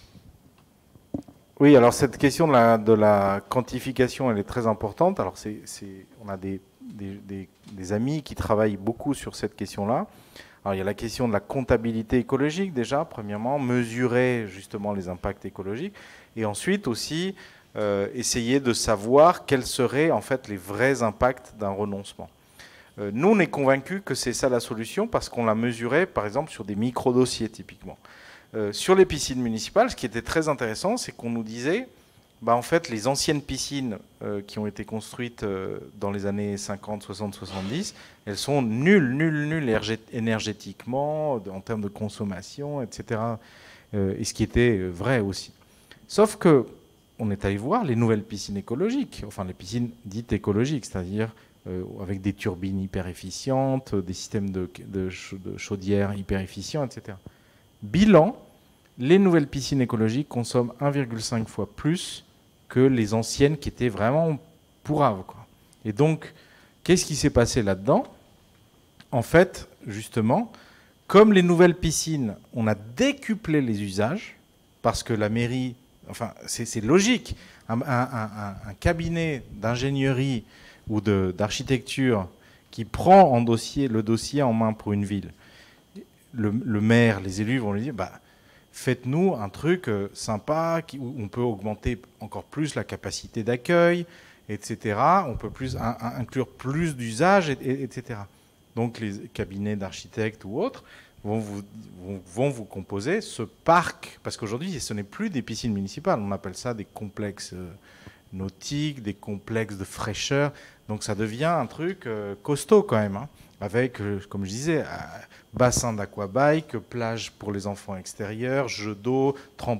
Oui, alors cette question de la quantification, elle est très importante. Alors on a des amis qui travaillent beaucoup sur cette question-là. Alors il y a la question de la comptabilité écologique déjà, premièrement, mesurer justement les impacts écologiques, et ensuite aussi essayer de savoir quels seraient en fait les vrais impacts d'un renoncement. Nous, on est convaincus que c'est ça la solution parce qu'on l'a mesuré par exemple sur des micro-dossiers typiquement. Sur les piscines municipales, ce qui était très intéressant, c'est qu'on nous disait, en fait, les anciennes piscines qui ont été construites dans les années 50, 60, 70, elles sont nulles énergétiquement, en termes de consommation, etc. Et ce qui était vrai aussi. Sauf que on est allé voir les nouvelles piscines écologiques, enfin les piscines dites écologiques, c'est-à-dire avec des turbines hyper efficientes, des systèmes de chaudière hyper efficients, etc. Bilan, les nouvelles piscines écologiques consomment 1,5 fois plus que les anciennes qui étaient vraiment pourraves, quoi. Et donc, qu'est-ce qui s'est passé là-dedans? En fait, justement, comme les nouvelles piscines, on a décuplé les usages, parce que la mairie, enfin, c'est logique, un cabinet d'ingénierie ou d'architecture qui prend le dossier en main pour une ville, le maire, les élus vont lui dire, faites-nous un truc sympa où on peut augmenter encore plus la capacité d'accueil, etc. On peut inclure plus d'usages, etc. Donc les cabinets d'architectes ou autres vont vous composer ce parc, parce qu'aujourd'hui ce n'est plus des piscines municipales, on appelle ça des complexes nautiques, des complexes de fraîcheur. Donc ça devient un truc costaud quand même, hein, avec, comme je disais, bassin d'aquabike, plage pour les enfants extérieurs, jeux d'eau,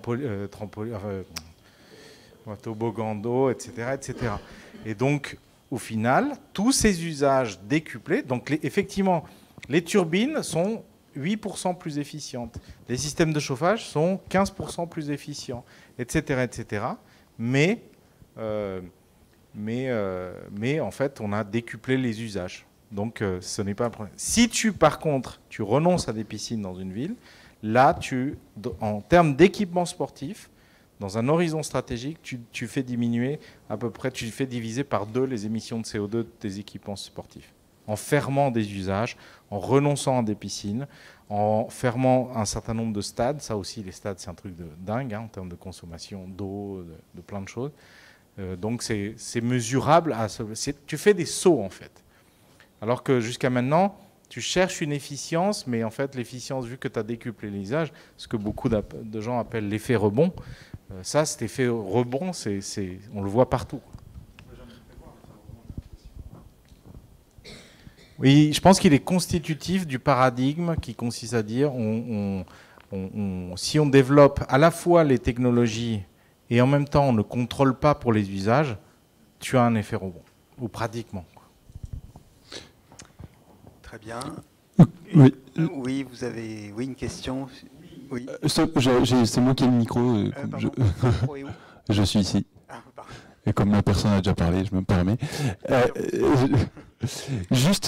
toboggan d'eau, etc., etc. Et donc, au final, tous ces usages décuplés, donc effectivement, les turbines sont 8% plus efficientes, les systèmes de chauffage sont 15% plus efficients, etc., etc. Mais en fait, on a décuplé les usages. Donc, ce n'est pas un problème. Si par contre, tu renonces à des piscines dans une ville, là, en termes d'équipement sportif, dans un horizon stratégique, tu fais diminuer à peu près, tu fais diviser par 2 les émissions de CO2 de tes équipements sportifs. en fermant des usages, en renonçant à des piscines, en fermant un certain nombre de stades. Ça aussi, les stades, c'est un truc de dingue en termes de consommation d'eau, de plein de choses. Donc c'est mesurable. Tu fais des sauts en fait. Alors que jusqu'à maintenant, tu cherches une efficience, mais en fait l'efficience, vu que tu as décuplé les usages, ce que beaucoup de gens appellent l'effet rebond, ça, cet effet rebond, on le voit partout. Oui, je pense qu'il est constitutif du paradigme qui consiste à dire si on développe à la fois les technologies et en même temps on ne contrôle pas pour les usages, tu as un effet rebond, ou pratiquement. Très bien. Oui. Oui, vous avez une question. Oui. C'est moi qui ai le micro. Je suis ici. Ah, pardon. Et comme la personne a déjà parlé, je me permets. Juste,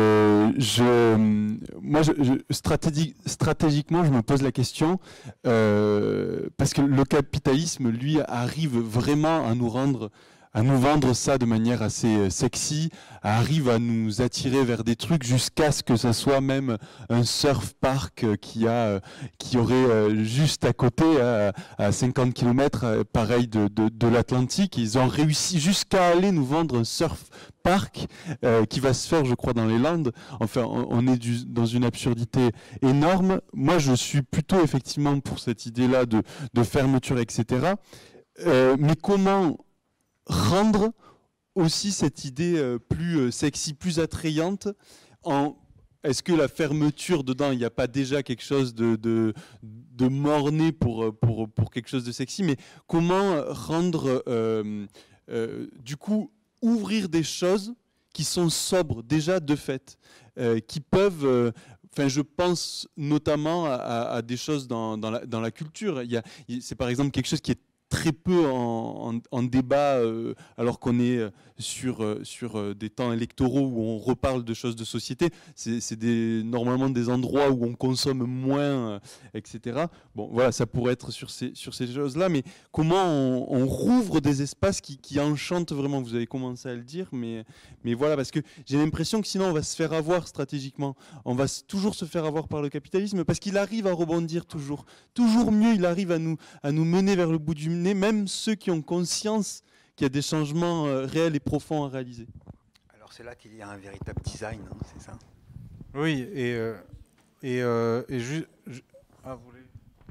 stratégiquement, je me pose la question, parce que le capitalisme, lui, arrive vraiment à nous vendre ça de manière assez sexy, arrive à nous attirer vers des trucs jusqu'à ce que ça soit même un surf park qui aurait juste à côté, à 50 km, pareil de l'Atlantique. Ils ont réussi jusqu'à aller nous vendre un surf park qui va se faire, je crois, dans les Landes. Enfin, on est dans une absurdité énorme. Moi, je suis plutôt effectivement pour cette idée-là de fermeture, etc. Mais comment rendre aussi cette idée plus sexy, plus attrayante est-ce que la fermeture dedans, il n'y a pas déjà quelque chose de morné pour quelque chose de sexy, mais comment rendre, du coup, ouvrir des choses qui sont sobres déjà de fait, qui peuvent... je pense notamment à des choses dans la culture. C'est par exemple quelque chose qui est très peu en débat, alors qu'on est sur des temps électoraux où on reparle de choses de société. C'est normalement des endroits où on consomme moins, etc. Bon, voilà, ça pourrait être sur ces choses-là, mais comment on rouvre des espaces qui enchantent vraiment. Vous avez commencé à le dire, mais voilà, parce que j'ai l'impression que sinon on va se faire avoir stratégiquement. On va toujours se faire avoir par le capitalisme, parce qu'il arrive à rebondir toujours mieux, il arrive à nous mener vers le bout du nez, même ceux qui ont conscience qu'il y a des changements réels et profonds à réaliser. Alors c'est là qu'il y a un véritable design, hein, c'est ça? Oui, vous voulez...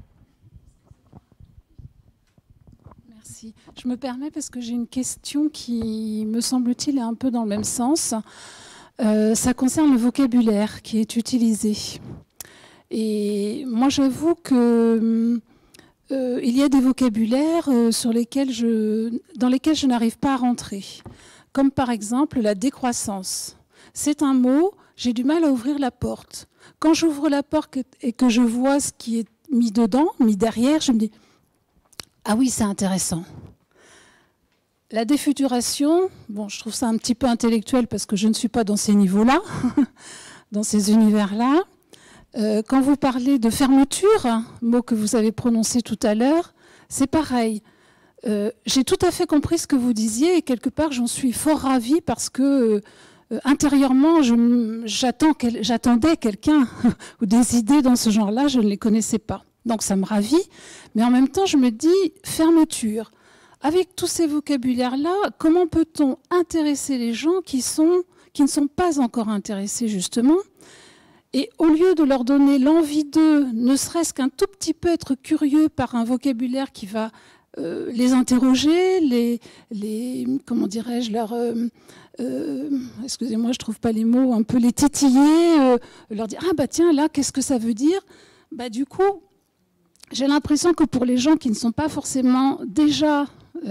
Merci. Je me permets parce que j'ai une question qui, me semble-t-il, est un peu dans le même sens. Ça concerne le vocabulaire qui est utilisé. Et moi, j'avoue que il y a des vocabulaires dans lesquels je n'arrive pas à rentrer. Comme par exemple la décroissance. C'est un mot, j'ai du mal à ouvrir la porte. Quand j'ouvre la porte et que je vois ce qui est mis dedans, mis derrière, je me dis « Ah oui, c'est intéressant ». La défuturation, bon, je trouve ça un petit peu intellectuel parce que je ne suis pas dans ces niveaux-là, dans ces univers-là. Quand vous parlez de fermeture, mot que vous avez prononcé tout à l'heure, c'est pareil. J'ai tout à fait compris ce que vous disiez et quelque part j'en suis fort ravie parce que intérieurement j'attendais quelqu'un ou des idées dans ce genre-là, je ne les connaissais pas. Donc ça me ravit, mais en même temps je me dis fermeture. Avec tous ces vocabulaires-là, comment peut-on intéresser les gens qui ne sont pas encore intéressés justement ? Et au lieu de leur donner l'envie d'eux, ne serait-ce qu'un tout petit peu être curieux par un vocabulaire qui va les interroger, comment dirais-je, excusez-moi, je trouve pas les mots, un peu les titiller, leur dire ah bah tiens là qu'est-ce que ça veut dire ? Bah du coup, j'ai l'impression que pour les gens qui ne sont pas forcément déjà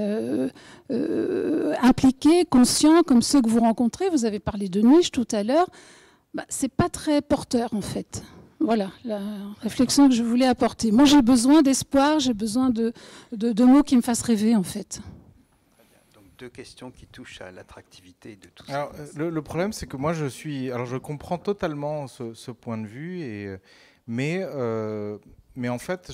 impliqués, conscients, comme ceux que vous rencontrez, vous avez parlé de niche tout à l'heure. Bah, c'est pas très porteur en fait. Voilà la réflexion que je voulais apporter. Moi j'ai besoin d'espoir, j'ai besoin de mots qui me fassent rêver en fait. Donc deux questions qui touchent à l'attractivité de tout ça. Le problème c'est que moi je comprends totalement ce point de vue, mais en fait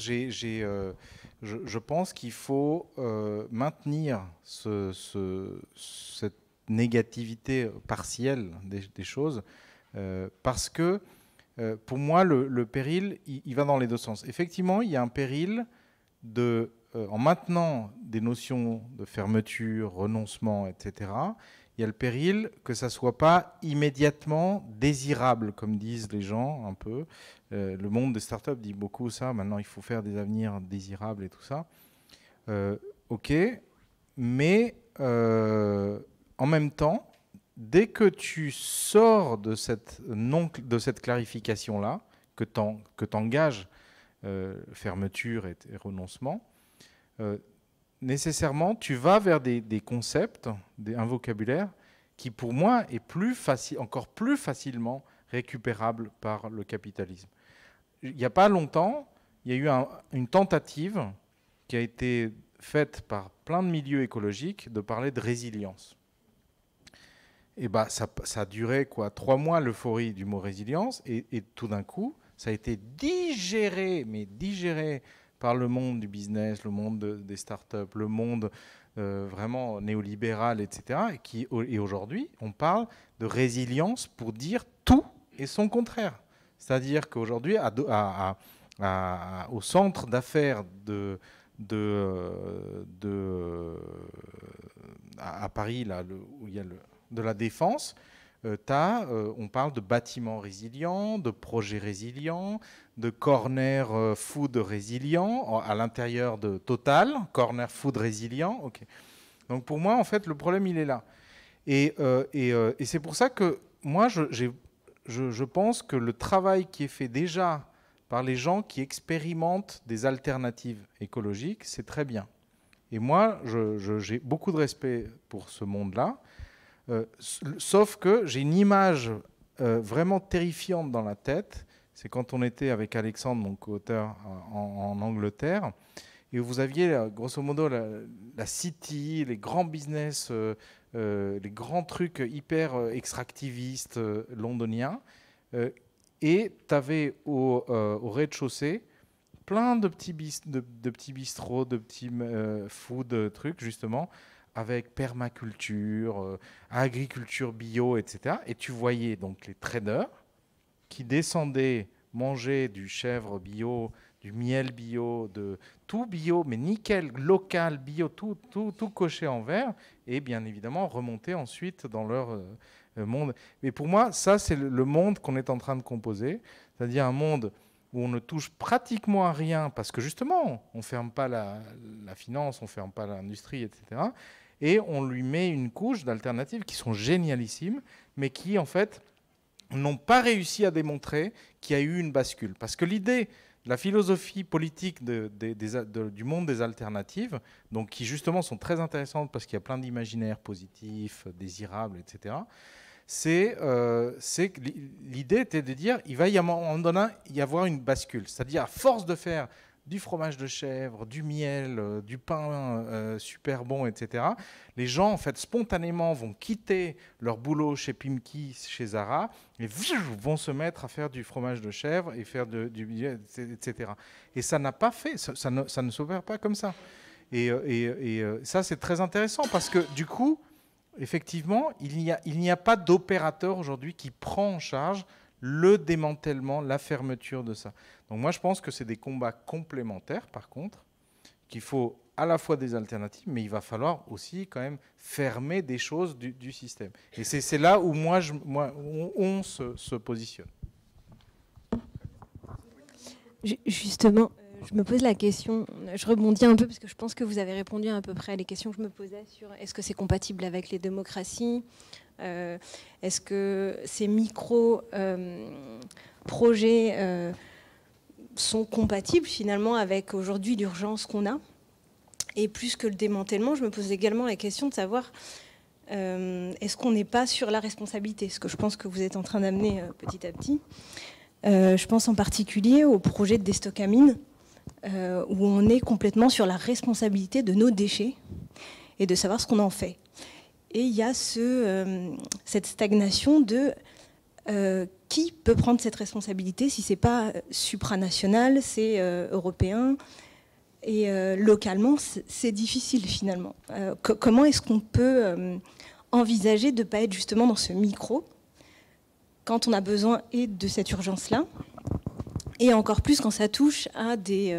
je pense qu'il faut maintenir cette négativité partielle des choses, parce que pour moi, le péril, il va dans les deux sens. Effectivement, il y a un péril en maintenant des notions de fermeture, renoncement, etc., il y a le péril que ça ne soit pas immédiatement désirable, comme disent les gens un peu. Le monde des startups dit beaucoup ça. Maintenant, il faut faire des avenirs désirables et tout ça. OK, mais en même temps, dès que tu sors de cette clarification-là, que t'engages fermeture et renoncement, nécessairement, tu vas vers des concepts, un vocabulaire qui, pour moi, est encore plus facilement récupérable par le capitalisme. Il n'y a pas longtemps, il y a eu une tentative qui a été faite par plein de milieux écologiques de parler de résilience. Et ça a duré 3 mois, l'euphorie du mot résilience, et tout d'un coup, ça a été digéré par le monde du business, le monde des startups, le monde vraiment néolibéral, etc. Et aujourd'hui, on parle de résilience pour dire tout et son contraire. C'est-à-dire qu'aujourd'hui, au centre d'affaires à Paris, là, où il y a de la Défense, on parle de bâtiments résilients, de projets résilients, de corner food résilient à l'intérieur de Total, corner food résilient. Okay. Donc pour moi, en fait, le problème, il est là. Et c'est pour ça que moi, je pense que le travail qui est fait déjà par les gens qui expérimentent des alternatives écologiques, c'est très bien. Et moi, j'ai beaucoup de respect pour ce monde-là. Sauf que j'ai une image vraiment terrifiante dans la tête. C'est quand on était avec Alexandre, mon co-auteur, en Angleterre, et vous aviez grosso modo la City, les grands business, les grands trucs hyper extractivistes londoniens, et tu avais au rez-de-chaussée plein de petits bistrots, de petits food trucs justement, avec permaculture, agriculture bio, etc. Et tu voyais donc les traders qui descendaient manger du chèvre bio, du miel bio, de tout bio, mais nickel, local, bio, tout coché en vert, et bien évidemment remonter ensuite dans leur monde. Mais pour moi, ça, c'est le monde qu'on est en train de composer, c'est-à-dire un monde où on ne touche pratiquement à rien, parce que justement, on ne ferme pas la finance, on ne ferme pas l'industrie, etc., et on lui met une couche d'alternatives qui sont génialissimes, mais qui, en fait, n'ont pas réussi à démontrer qu'il y a eu une bascule. Parce que l'idée, la philosophie politique du monde des alternatives, donc qui justement sont très intéressantes parce qu'il y a plein d'imaginaires positifs, désirables, etc., c'est que l'idée était de dire il va y avoir une bascule. C'est-à-dire, à force de faire du fromage de chèvre, du miel, du pain super bon, etc. Les gens, en fait, spontanément vont quitter leur boulot chez Pimki, chez Zara, et vont se mettre à faire du fromage de chèvre et faire du miel, etc. Et ça n'a pas fait, ça ne s'opère pas comme ça. Et ça, c'est très intéressant parce que, du coup, effectivement, il n'y a pas d'opérateur aujourd'hui qui prend en charge le démantèlement, la fermeture de ça. Donc moi, je pense que c'est des combats complémentaires, par contre, qu'il faut à la fois des alternatives, mais il va falloir aussi quand même fermer des choses du système. Et c'est là où on se positionne. Justement, je me pose la question, je rebondis un peu parce que je pense que vous avez répondu à peu près à les questions que je me posais sur est-ce que c'est compatible avec les démocraties, est-ce que ces micro-projets sont compatibles finalement avec aujourd'hui l'urgence qu'on a. Et plus que le démantèlement, je me pose également la question de savoir est-ce qu'on n'est pas sur la responsabilité, ce que je pense que vous êtes en train d'amener petit à petit. Je pense en particulier au projet de Destocamine, où on est complètement sur la responsabilité de nos déchets et de savoir ce qu'on en fait. Et il y a cette stagnation de qui peut prendre cette responsabilité si ce n'est pas supranational, c'est européen. Et localement, c'est difficile finalement. Comment est-ce qu'on peut envisager de ne pas être justement dans ce micro quand on a besoin et de cette urgence-là, et encore plus quand ça touche à des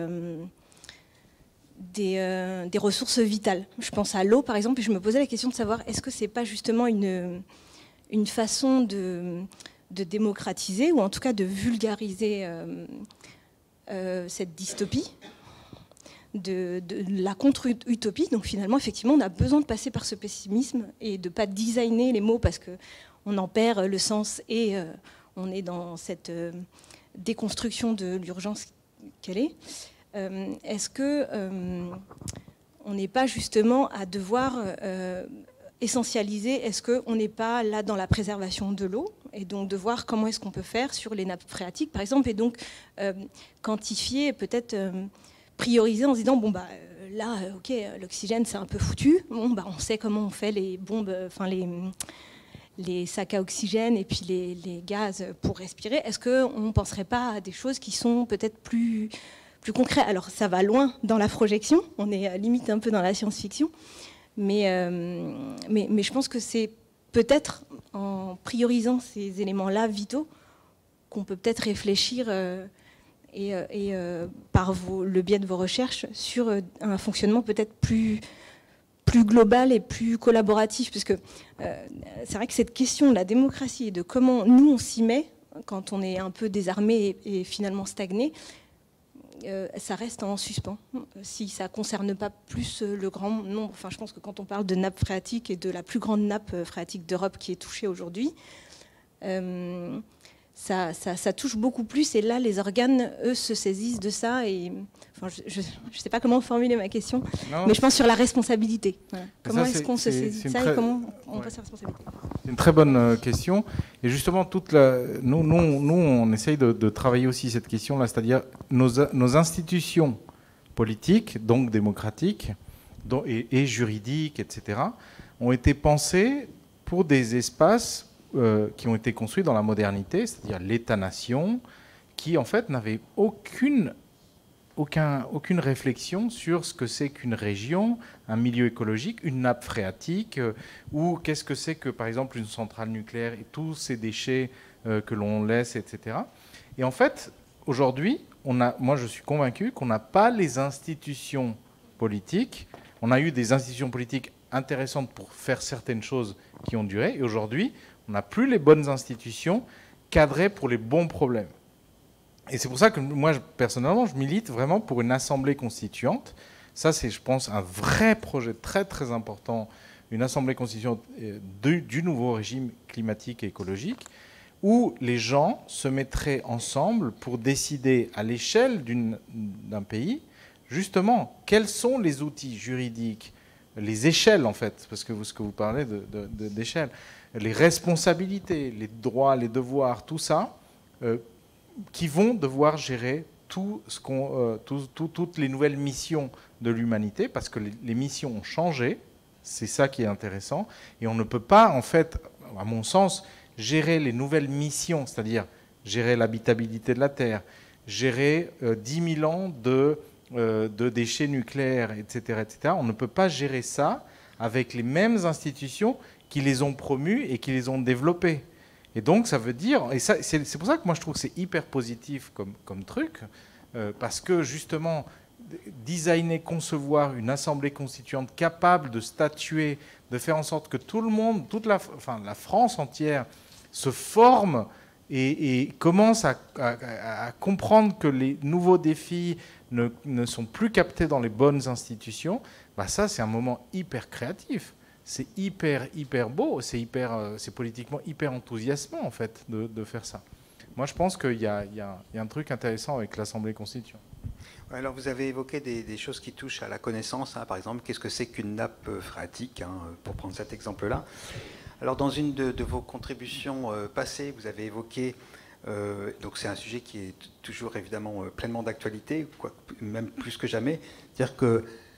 ressources vitales. Je pense à l'eau, par exemple, et je me posais la question de savoir est-ce que c'est pas justement une façon de démocratiser, ou en tout cas de vulgariser cette dystopie, de la contre-utopie. Donc finalement, effectivement, on a besoin de passer par ce pessimisme et de ne pas designer les mots parce qu'on en perd le sens et on est dans cette déconstruction de l'urgence qu'elle est. Est-ce que on n'est pas justement à devoir essentialiser, est-ce qu'on n'est pas là dans la préservation de l'eau, et donc de voir comment est-ce qu'on peut faire sur les nappes phréatiques, par exemple, et donc quantifier, peut-être prioriser en se disant, bon, bah, là, ok, l'oxygène, c'est un peu foutu, bon, bah, on sait comment on fait les bombes, enfin, les sacs à oxygène et puis les gaz pour respirer. Est-ce qu'on ne penserait pas à des choses qui sont peut-être plus concrètes? Alors, ça va loin dans la projection, on est limite un peu dans la science-fiction, mais je pense que c'est peut-être en priorisant ces éléments-là vitaux qu'on peut peut-être réfléchir par le biais de vos recherches sur un fonctionnement peut-être plus global et plus collaboratif, parce que c'est vrai que cette question de la démocratie et de comment nous on s'y met quand on est un peu désarmé et finalement stagné, ça reste en suspens. Si ça ne concerne pas plus le grand nombre, enfin je pense que quand on parle de nappe phréatique et de la plus grande nappe phréatique d'Europe qui est touchée aujourd'hui, ça touche beaucoup plus, et là les organes, eux, se saisissent de ça. Et enfin, je ne sais pas comment formuler ma question, mais je pense sur la responsabilité. Voilà. Comment est-ce qu'on se saisit de ça et comment on passe la responsabilité? C'est une très bonne question. Et justement, nous, on essaye de travailler aussi cette question-là, c'est-à-dire nos institutions politiques, donc démocratiques et juridiques, etc., ont été pensées pour des espaces qui ont été construits dans la modernité, c'est-à-dire l'État-nation, qui en fait n'avait aucune réflexion sur ce que c'est qu'une région, un milieu écologique, une nappe phréatique, ou qu'est-ce que c'est que, par exemple, une centrale nucléaire et tous ces déchets que l'on laisse, etc. Et en fait, aujourd'hui, moi je suis convaincu qu'on n'a pas les institutions politiques. On a eu des institutions politiques intéressantes pour faire certaines choses qui ont duré, et aujourd'hui, on n'a plus les bonnes institutions cadrées pour les bons problèmes. Et c'est pour ça que moi, personnellement, je milite vraiment pour une assemblée constituante. Ça, c'est, je pense, un vrai projet très, très important, une assemblée constituante du nouveau régime climatique et écologique, où les gens se mettraient ensemble pour décider à l'échelle d'un pays, justement, quels sont les outils juridiques, les échelles, en fait, parce que ce que vous parlez d'échelle, les responsabilités, les droits, les devoirs, tout ça, qui vont devoir gérer toutes les nouvelles missions de l'humanité, parce que les missions ont changé, c'est ça qui est intéressant, et on ne peut pas, en fait, à mon sens, gérer les nouvelles missions, c'est-à-dire gérer l'habitabilité de la Terre, gérer 10 000 ans de déchets nucléaires, etc., etc. On ne peut pas gérer ça avec les mêmes institutions qui les ont promus et qui les ont développés. Et donc, ça veut dire, et c'est pour ça que moi je trouve que c'est hyper positif comme truc, parce que justement, designer, concevoir une assemblée constituante capable de statuer, de faire en sorte que tout le monde, la France entière, se forme et commence à comprendre que les nouveaux défis ne sont plus captés dans les bonnes institutions, bah ça c'est un moment hyper créatif. C'est hyper beau, c'est politiquement hyper enthousiasmant en fait de faire ça. Moi je pense qu'il y a un truc intéressant avec l'Assemblée constituante. Alors vous avez évoqué des choses qui touchent à la connaissance, hein, par exemple, qu'est-ce que c'est qu'une nappe phréatique, hein, pour prendre cet exemple-là. Alors dans une de vos contributions passées, vous avez évoqué, donc c'est un sujet qui est toujours évidemment pleinement d'actualité, même plus que jamais, c'est-à-dire que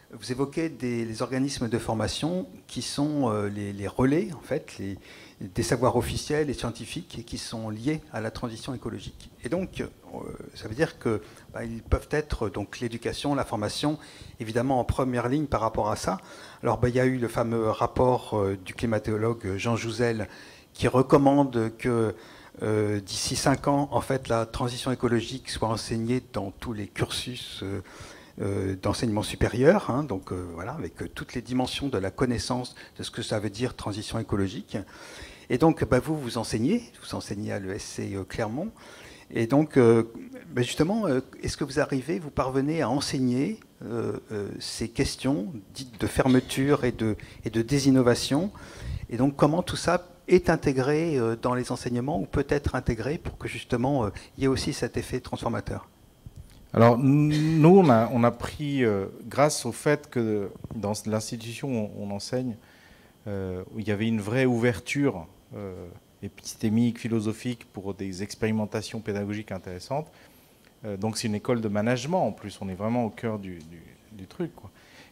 vous évoquez les organismes de formation qui sont les relais, en fait, des savoirs officiels et scientifiques et qui sont liés à la transition écologique. Et donc, ça veut dire que ils peuvent être donc l'éducation, la formation, évidemment en première ligne par rapport à ça. Alors, il y a eu le fameux rapport du climatologue Jean Jouzel qui recommande que d'ici 5 ans, en fait, la transition écologique soit enseignée dans tous les cursus d'enseignement supérieur, hein, donc voilà, avec toutes les dimensions de la connaissance de ce que ça veut dire transition écologique. Et donc, vous enseignez à l'ESC Clermont. Et donc, justement, est-ce que vous parvenez à enseigner ces questions dites de fermeture et de désinnovation? Et donc, comment tout ça est intégré dans les enseignements ou peut être intégré pour que justement il y ait aussi cet effet transformateur? Alors nous, on a pris, grâce au fait que dans l'institution où on enseigne, où il y avait une vraie ouverture épistémique, philosophique pour des expérimentations pédagogiques intéressantes. Donc c'est une école de management en plus, on est vraiment au cœur du truc, quoi.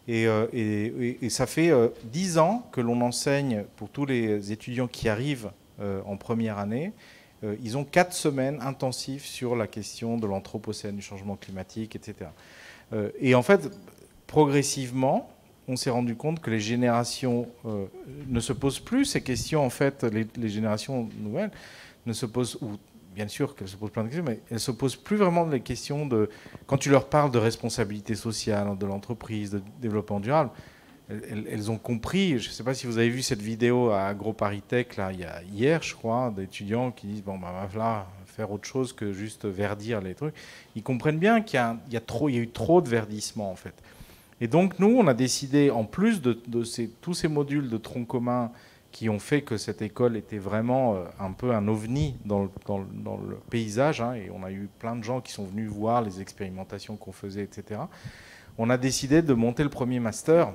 Et ça fait 10 ans que l'on enseigne pour tous les étudiants qui arrivent en première année. Ils ont 4 semaines intensives sur la question de l'anthropocène, du changement climatique, etc. Et en fait, progressivement, on s'est rendu compte que les générations ne se posent plus ces questions. En fait, les générations nouvelles ne se posent, ou bien sûr qu'elles se posent plein de questions, mais elles ne se posent plus vraiment les questions de... Quand tu leur parles de responsabilité sociale, de l'entreprise, de développement durable, elles ont compris. Je ne sais pas si vous avez vu cette vidéo à AgroParisTech, là, hier, je crois, d'étudiants qui disent bon, va falloir faire autre chose que juste verdir les trucs. Ils comprennent bien qu'il y a eu trop de verdissement, en fait. Et donc, nous, on a décidé, en plus de tous ces modules de tronc commun qui ont fait que cette école était vraiment un peu un ovni dans le paysage, hein, et on a eu plein de gens qui sont venus voir les expérimentations qu'on faisait, etc. On a décidé de monter le premier master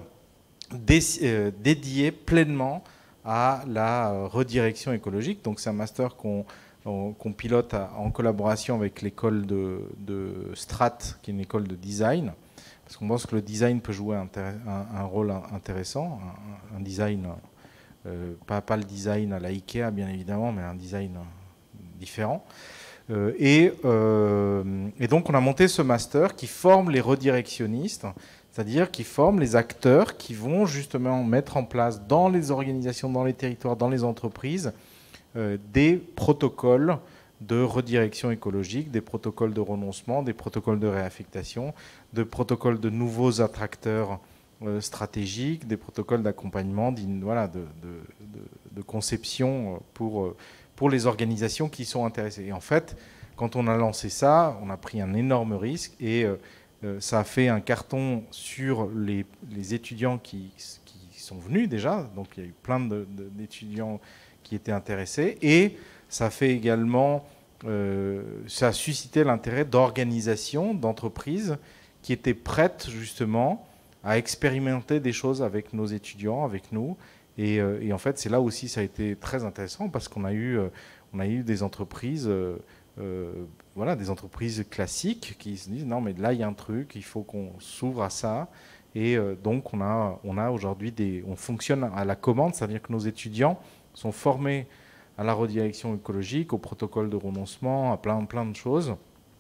dédié pleinement à la redirection écologique. Donc c'est un master qu'on pilote en collaboration avec l'école de Strat, qui est une école de design, parce qu'on pense que le design peut jouer un rôle intéressant, un design, pas le design à la Ikea bien évidemment, mais un design différent. Et donc on a monté ce master qui forme les redirectionnistes, c'est-à-dire qui forment les acteurs qui vont justement mettre en place dans les organisations, dans les territoires, dans les entreprises, des protocoles de redirection écologique, des protocoles de renoncement, des protocoles de réaffectation, des protocoles de nouveaux attracteurs stratégiques, des protocoles d'accompagnement, voilà, de conception pour les organisations qui sont intéressées. Et en fait, quand on a lancé ça, on a pris un énorme risque et ça a fait un carton sur les étudiants qui sont venus déjà. Donc il y a eu plein d'étudiants qui étaient intéressés. Et ça a fait également, ça a suscité l'intérêt d'organisations, d'entreprises qui étaient prêtes justement à expérimenter des choses avec nos étudiants, avec nous. Et en fait, c'est là aussi ça a été très intéressant parce qu'on a eu des entreprises, voilà, des entreprises classiques qui se disent non mais là il y a un truc, il faut qu'on s'ouvre à ça. Et donc on a aujourd'hui on fonctionne à la commande, c'est-à-dire que nos étudiants sont formés à la redirection écologique, au protocole de renoncement, à plein de choses.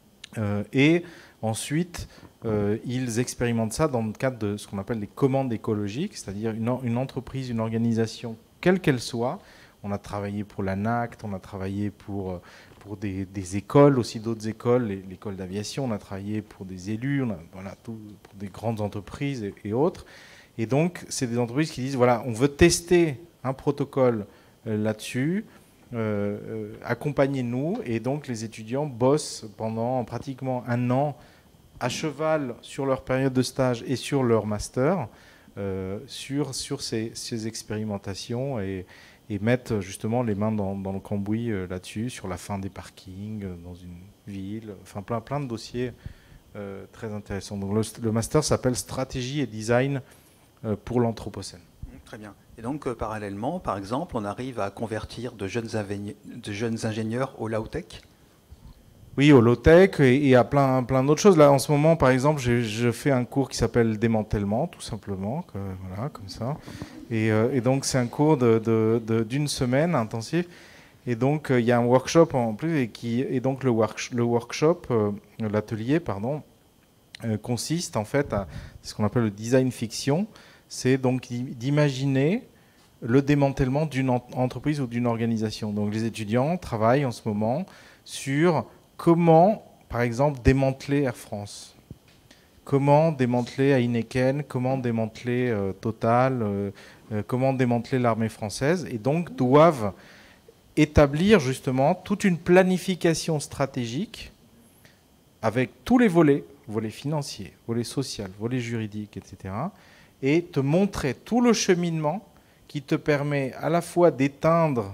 Et ensuite, ils expérimentent ça dans le cadre de ce qu'on appelle les commandes écologiques, c'est-à-dire une entreprise, une organisation, quelle qu'elle soit. On a travaillé pour l'ANACT, on a travaillé pour des écoles, aussi d'autres écoles, l'école d'aviation, on a travaillé pour des élus, voilà, pour des grandes entreprises et autres. Et donc, c'est des entreprises qui disent, voilà, on veut tester un protocole là-dessus, accompagnez-nous. Et donc, les étudiants bossent pendant pratiquement 1 an à cheval sur leur période de stage et sur leur master, sur ces expérimentations et mettre justement les mains dans le cambouis là-dessus, sur la fin des parkings dans une ville, enfin plein de dossiers très intéressants. Donc le master s'appelle Stratégie et Design pour l'Anthropocène. Très bien. Et donc parallèlement, par exemple, on arrive à convertir de jeunes ingénieurs au low-tech? Oui, au low-tech et à plein d'autres choses. Là, en ce moment, par exemple, je fais un cours qui s'appelle démantèlement, tout simplement, voilà, comme ça. Et donc, c'est un cours d'une semaine intensif. Et donc, il y a un workshop en plus, et donc le workshop, l'atelier, pardon, consiste en fait à ce qu'on appelle le design fiction. C'est donc d'imaginer le démantèlement d'une entreprise ou d'une organisation. Donc, les étudiants travaillent en ce moment sur comment, par exemple, démanteler Air France, comment démanteler Heineken, comment démanteler Total, comment démanteler l'armée française, et donc doivent établir justement toute une planification stratégique avec tous les volets financiers, volets social, volets juridiques, etc., et te montrer tout le cheminement qui te permet à la fois d'éteindre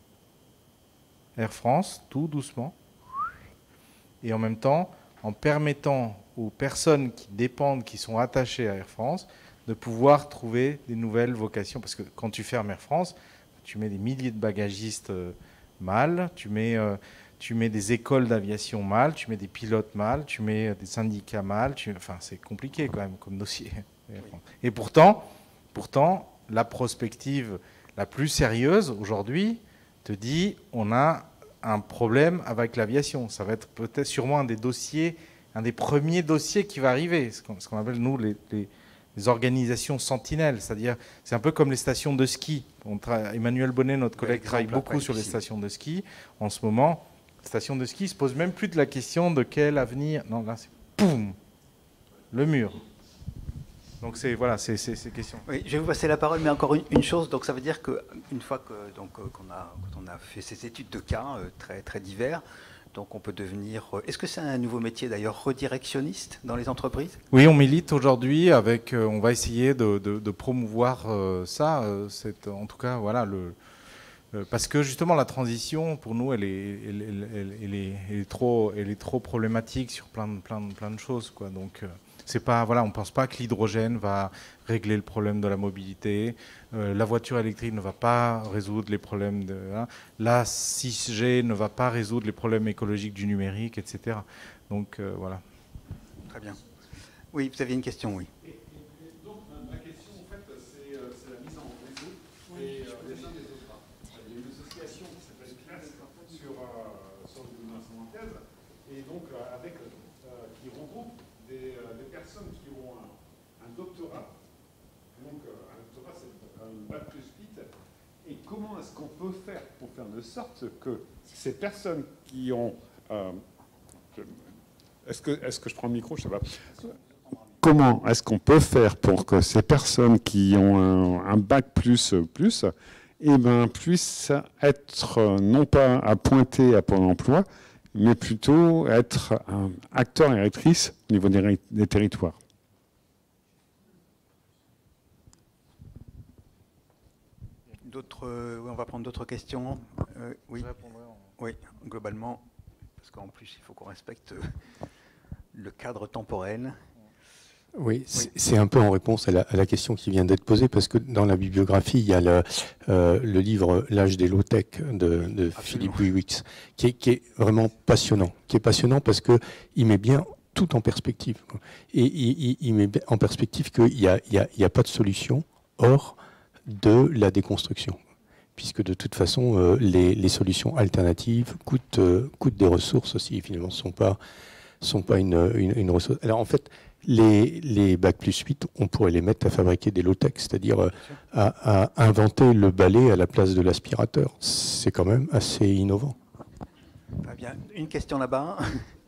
Air France, tout doucement, et en même temps, en permettant aux personnes qui dépendent, qui sont attachées à Air France, de pouvoir trouver des nouvelles vocations. Parce que quand tu fermes Air France, tu mets des milliers de bagagistes mal, tu mets des écoles d'aviation mal, tu mets des pilotes mal, tu mets des syndicats mal. Enfin, c'est compliqué quand même comme dossier. Et pourtant, la prospective la plus sérieuse aujourd'hui te dit on a un problème avec l'aviation. Ça va être peut-être sûrement un des premiers dossiers qui va arriver, ce qu'on appelle nous les organisations sentinelles, c'est-à-dire c'est un peu comme les stations de ski. Emmanuel Bonnet, notre collègue, travaille beaucoup sur les stations de ski. En ce moment, les stations de ski ne se posent même plus de la question de quel avenir. Non, là c'est poum, le mur. Donc voilà, c'est ces questions. Oui, je vais vous passer la parole, mais encore une chose. Donc ça veut dire qu'une fois qu'on a fait ces études de cas très très divers, donc on peut devenir. Est-ce que c'est un nouveau métier d'ailleurs, redirectionniste dans les entreprises? Oui, on milite aujourd'hui avec. On va essayer de promouvoir ça. En tout cas, voilà parce que justement la transition pour nous, elle est trop problématique sur plein de choses, quoi. Donc c'est pas, voilà, on ne pense pas que l'hydrogène va régler le problème de la mobilité. La voiture électrique ne va pas résoudre les problèmes la 6G ne va pas résoudre les problèmes écologiques du numérique, etc. Donc voilà. Très bien. Oui, vous aviez une question, oui. Et donc ma question, en fait, c'est la mise en réseau des uns des autres. Il y a une association qui s'appelle CLAS sur le thèse, et donc qui regroupe des personnes qui ont un doctorat. Donc un doctorat, c'est un bac plus 8. Et comment est-ce qu'on peut faire pour faire de sorte que ces personnes qui ont... est-ce que je prends le micro? Je sais pas. Comment est-ce qu'on peut faire pour que ces personnes qui ont un bac plus puissent être non pas à pointer à Pôle emploi, mais plutôt être acteurs et actrices au niveau des territoires? On va prendre d'autres questions. Oui. Oui, globalement, parce qu'en plus, il faut qu'on respecte le cadre temporel. Oui, c'est un peu en réponse à la question qui vient d'être posée, parce que dans la bibliographie, il y a le livre « L'âge des low-tech » de Philippe Wiewix, qui est vraiment passionnant. Qui est passionnant parce qu'il met bien tout en perspective. Et il met en perspective qu'il n'y a pas de solution hors de la déconstruction. Puisque de toute façon, les solutions alternatives coûtent des ressources aussi, finalement, ne sont pas une ressource. Alors en fait, les bac plus 8, on pourrait les mettre à fabriquer des low-tech, c'est-à-dire à inventer le balai à la place de l'aspirateur. C'est quand même assez innovant. Très bien. Une question là-bas.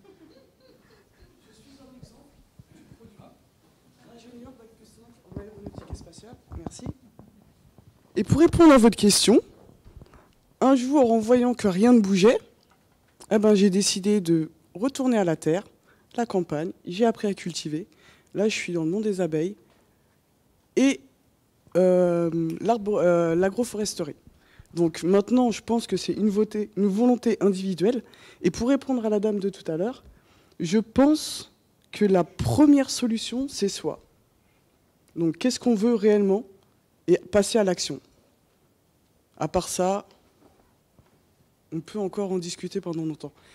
Je suis un exemple du produit. Ingénieur bac plus 5 en aéronautique et spatiale. Merci. Et pour répondre à votre question, un jour, en voyant que rien ne bougeait, j'ai décidé de retourner à la terre, la campagne, j'ai appris à cultiver. Là, je suis dans le monde des abeilles et l'agroforesterie. Donc maintenant, je pense que c'est une volonté individuelle. Et pour répondre à la dame de tout à l'heure, je pense que la première solution, c'est soi. Donc qu'est-ce qu'on veut réellement et passer à l'action. À part ça, on peut encore en discuter pendant longtemps.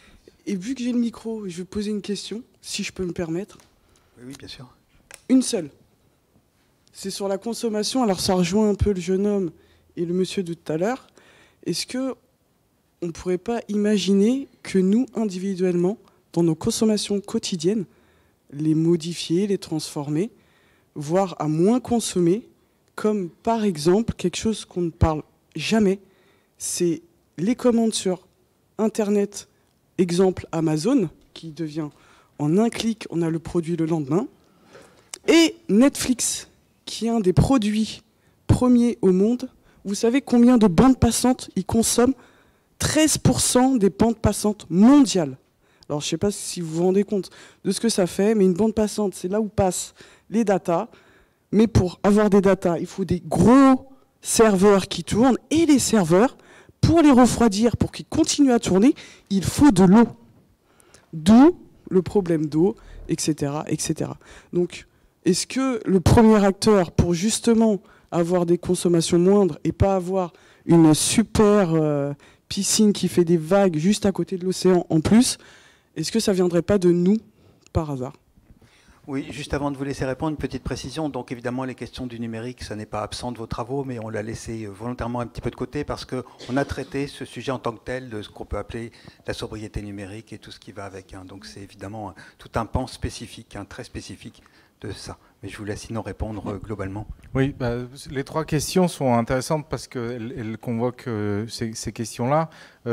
Et vu que j'ai le micro, je vais poser une question, si je peux me permettre. Oui, oui, bien sûr. Une seule. C'est sur la consommation. Alors ça rejoint un peu le jeune homme et le monsieur de tout à l'heure. Est-ce qu'on ne pourrait pas imaginer que nous, individuellement, dans nos consommations quotidiennes, les modifier, les transformer, voire à moins consommer, comme par exemple quelque chose qu'on ne parle jamais, c'est les commandes sur Internet, exemple Amazon, qui devient en un clic, on a le produit le lendemain, et Netflix, qui est un des produits premiers au monde. Vous savez combien de bandes passantes ils consomment? 13% des bandes passantes mondiales. Alors je ne sais pas si vous vous rendez compte de ce que ça fait, mais une bande passante, c'est là où passent les datas. Mais pour avoir des datas, il faut des gros serveurs qui tournent, et les serveurs, pour les refroidir, pour qu'ils continuent à tourner, il faut de l'eau. D'où le problème d'eau, etc., etc. Donc, est-ce que le premier acteur, pour justement avoir des consommations moindres et pas avoir une super piscine qui fait des vagues juste à côté de l'océan en plus, est-ce que ça ne viendrait pas de nous, par hasard? Oui, juste avant de vous laisser répondre, une petite précision. Donc évidemment, les questions du numérique, ça n'est pas absent de vos travaux, mais on l'a laissé volontairement un petit peu de côté parce qu'on a traité ce sujet en tant que tel de ce qu'on peut appeler la sobriété numérique et tout ce qui va avec. Donc c'est évidemment tout un pan spécifique, très spécifique de ça. Mais je vous laisse sinon répondre globalement. Oui, les trois questions sont intéressantes parce qu'elles convoquent ces questions-là.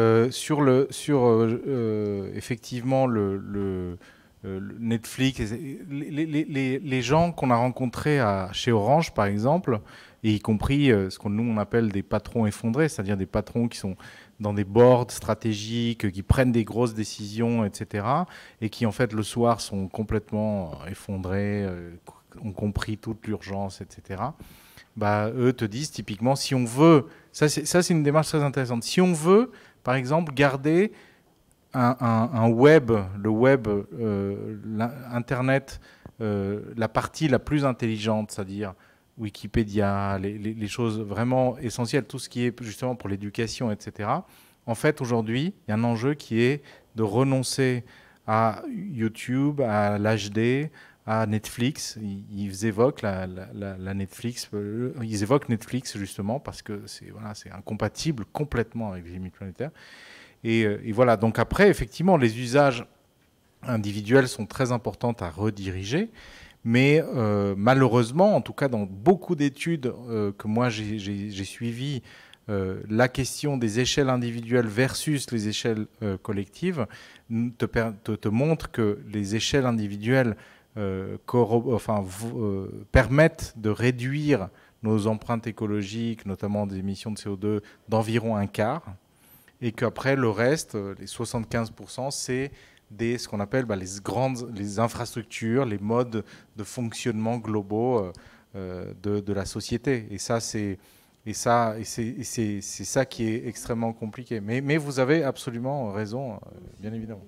Effectivement le Netflix, les gens qu'on a rencontrés chez Orange, par exemple, et y compris ce que nous on appelle des patrons effondrés, c'est-à-dire des patrons qui sont dans des boards stratégiques, qui prennent des grosses décisions, etc., et qui en fait le soir sont complètement effondrés, ont compris toute l'urgence, etc. Eux te disent typiquement, si on veut, ça c'est une démarche très intéressante, si on veut, par exemple, garder un web, le web, Internet, la partie la plus intelligente, c'est-à-dire Wikipédia, les choses vraiment essentielles, tout ce qui est justement pour l'éducation, etc. En fait, aujourd'hui, il y a un enjeu qui est de renoncer à YouTube, à l'HD, à Netflix. Ils évoquent la Netflix. Ils évoquent Netflix justement parce que c'est incompatible complètement avec les limites planétaires. Et voilà, donc après, effectivement, les usages individuels sont très importants à rediriger, mais malheureusement, en tout cas dans beaucoup d'études que moi j'ai suivies, la question des échelles individuelles versus les échelles collectives te montre que les échelles individuelles permettent de réduire nos empreintes écologiques, notamment des émissions de CO2, d'environ un quart. Et qu'après, le reste, les 75%, c'est ce qu'on appelle les infrastructures, les modes de fonctionnement globaux de la société. Et c'est ça qui est extrêmement compliqué. Mais vous avez absolument raison, bien évidemment.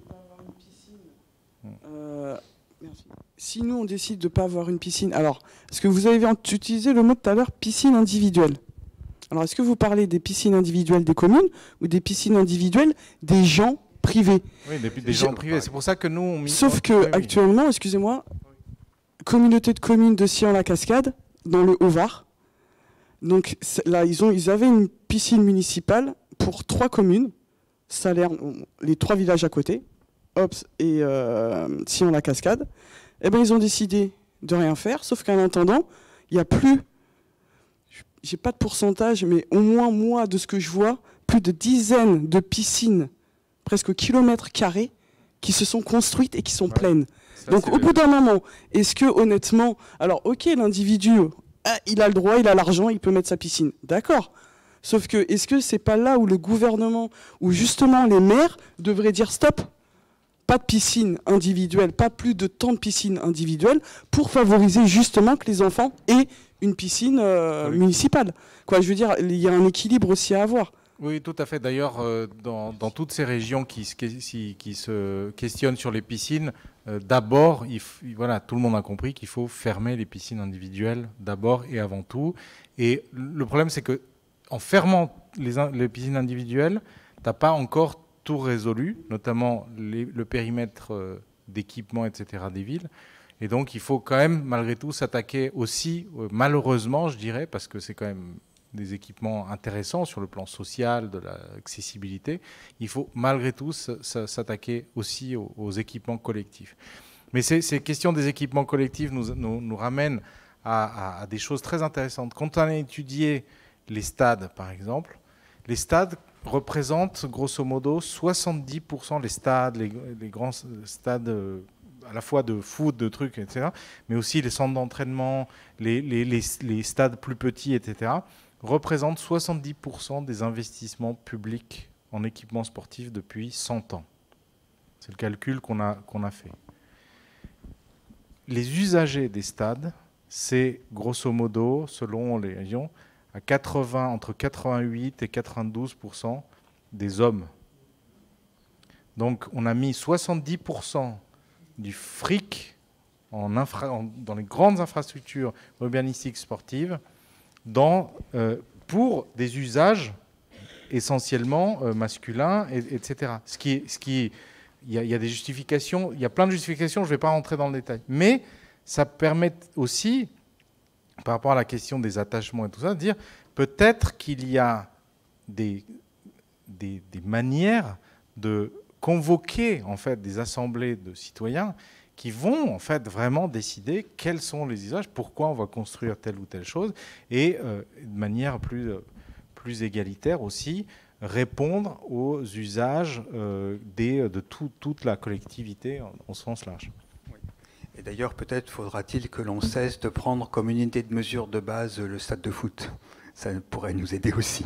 Si nous, on décide de ne pas avoir une piscine, alors, est-ce que vous avez utilisé le mot tout à l'heure, piscine individuelle? Alors, est-ce que vous parlez des piscines individuelles des communes ou des piscines individuelles des gens privés? Oui, des gens privés. C'est pour ça que nous... Sauf que actuellement, excusez-moi, communauté de communes de Sillon-la-Cascade, dans le Haut-Var. Donc là, ils avaient une piscine municipale pour 3 communes, les 3 villages à côté, Ops et Sillon-la-Cascade. Eh bien, ils ont décidé de rien faire, sauf qu'en attendant, il n'y a plus... J'ai pas de pourcentage, mais au moins, moi, de ce que je vois, plus de dizaines de piscines, presque au kilomètre carré, qui se sont construites et qui sont pleines. Donc, au bout d'un moment, est-ce que, honnêtement, alors, ok, l'individu, il a le droit, il a l'argent, il peut mettre sa piscine. D'accord. Sauf que, est-ce que c'est pas là où le gouvernement, où justement les maires devraient dire stop, pas de piscine individuelle, pas plus de tant de piscines individuelles, pour favoriser justement que les enfants aient une piscine municipale. Je veux dire, il y a un équilibre aussi à avoir. Oui, tout à fait. D'ailleurs, dans toutes ces régions qui se questionnent sur les piscines, d'abord, tout le monde a compris qu'il faut fermer les piscines individuelles d'abord et avant tout. Et le problème, c'est qu'en fermant les piscines individuelles, tu n'as pas encore tout résolu, notamment le périmètre d'équipement, etc. des villes. Et donc, il faut quand même, malgré tout, s'attaquer aussi, malheureusement, je dirais, parce que c'est quand même des équipements intéressants sur le plan social, de l'accessibilité, il faut malgré tout s'attaquer aussi aux équipements collectifs. Mais ces questions des équipements collectifs nous ramènent à des choses très intéressantes. Quand on a étudié les stades, par exemple, les stades représentent grosso modo 70%, les stades, les grands stades à la fois de foot, de trucs, etc., mais aussi les centres d'entraînement, les stades plus petits, etc., représentent 70% des investissements publics en équipement sportif depuis 100 ans. C'est le calcul qu'on a fait. Les usagers des stades, c'est grosso modo, selon les régions, entre 88 et 92% des hommes. Donc on a mis 70% du fric dans les grandes infrastructures urbanistiques sportives pour des usages essentiellement masculins, etc. Il y a des justifications, il y a plein de justifications, je ne vais pas rentrer dans le détail. Mais ça permet aussi, par rapport à la question des attachements et tout ça, de dire peut-être qu'il y a des manières de convoquer en fait des assemblées de citoyens qui vont en fait vraiment décider quels sont les usages, pourquoi on va construire telle ou telle chose, et de manière plus égalitaire aussi, répondre aux usages de toute la collectivité au sens large. Et d'ailleurs, peut-être faudra-t-il que l'on cesse de prendre comme unité de mesure de base le stade de foot. Ça pourrait nous aider aussi.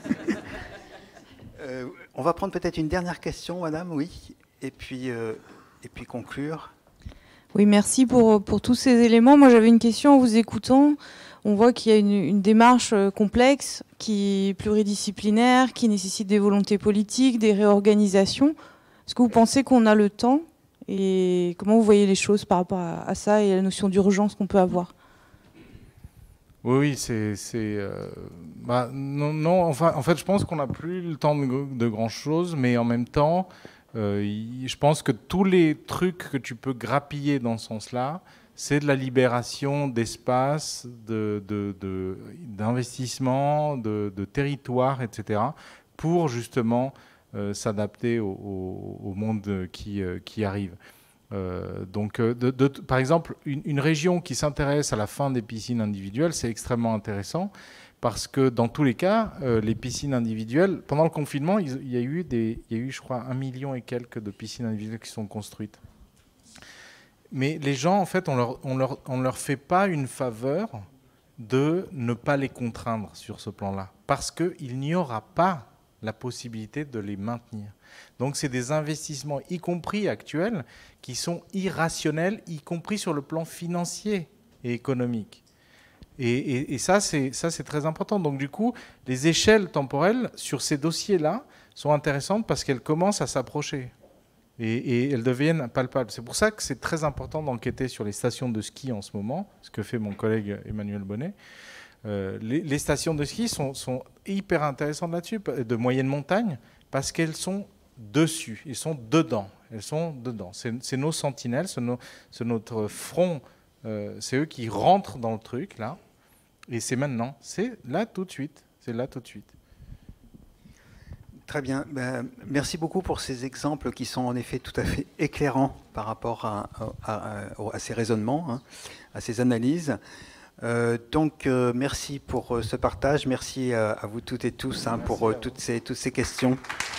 On va prendre peut-être une dernière question, madame, oui, et puis conclure. Oui, merci pour tous ces éléments. Moi, j'avais une question en vous écoutant. On voit qu'il y a une démarche complexe, qui est pluridisciplinaire, qui nécessite des volontés politiques, des réorganisations. Est-ce que vous pensez qu'on a le temps? Et comment vous voyez les choses par rapport à ça et à la notion d'urgence qu'on peut avoir? Oui, non, enfin, en fait, je pense qu'on n'a plus le temps de grand-chose, mais en même temps, je pense que tous les trucs que tu peux grappiller dans ce sens-là, c'est de la libération d'espace, d'investissement, de territoire, etc., pour justement s'adapter au monde qui arrive. Par exemple, une région qui s'intéresse à la fin des piscines individuelles, c'est extrêmement intéressant parce que dans tous les cas, les piscines individuelles, pendant le confinement, il y a eu, je crois, 1 million et quelques de piscines individuelles qui sont construites. Mais les gens, en fait, on leur fait pas une faveur de ne pas les contraindre sur ce plan-là, parce qu'il n'y aura pas la possibilité de les maintenir. Donc c'est des investissements, y compris actuels, qui sont irrationnels, y compris sur le plan financier et économique. Et ça, c'est très important. Donc du coup, les échelles temporelles sur ces dossiers-là sont intéressantes parce qu'elles commencent à s'approcher et elles deviennent palpables. C'est pour ça que c'est très important d'enquêter sur les stations de ski en ce moment, ce que fait mon collègue Emmanuel Bonnet. Les stations de ski sont hyper intéressantes là-dessus, de moyenne montagne, parce qu'elles sont dessus, elles sont dedans. C'est nos sentinelles, c'est notre front, c'est eux qui rentrent dans le truc, là. Et c'est maintenant, c'est là tout de suite. Très bien. Merci beaucoup pour ces exemples qui sont en effet tout à fait éclairants par rapport à ces raisonnements, hein, à ces analyses. Merci pour ce partage. Merci à vous toutes et tous pour toutes ces questions.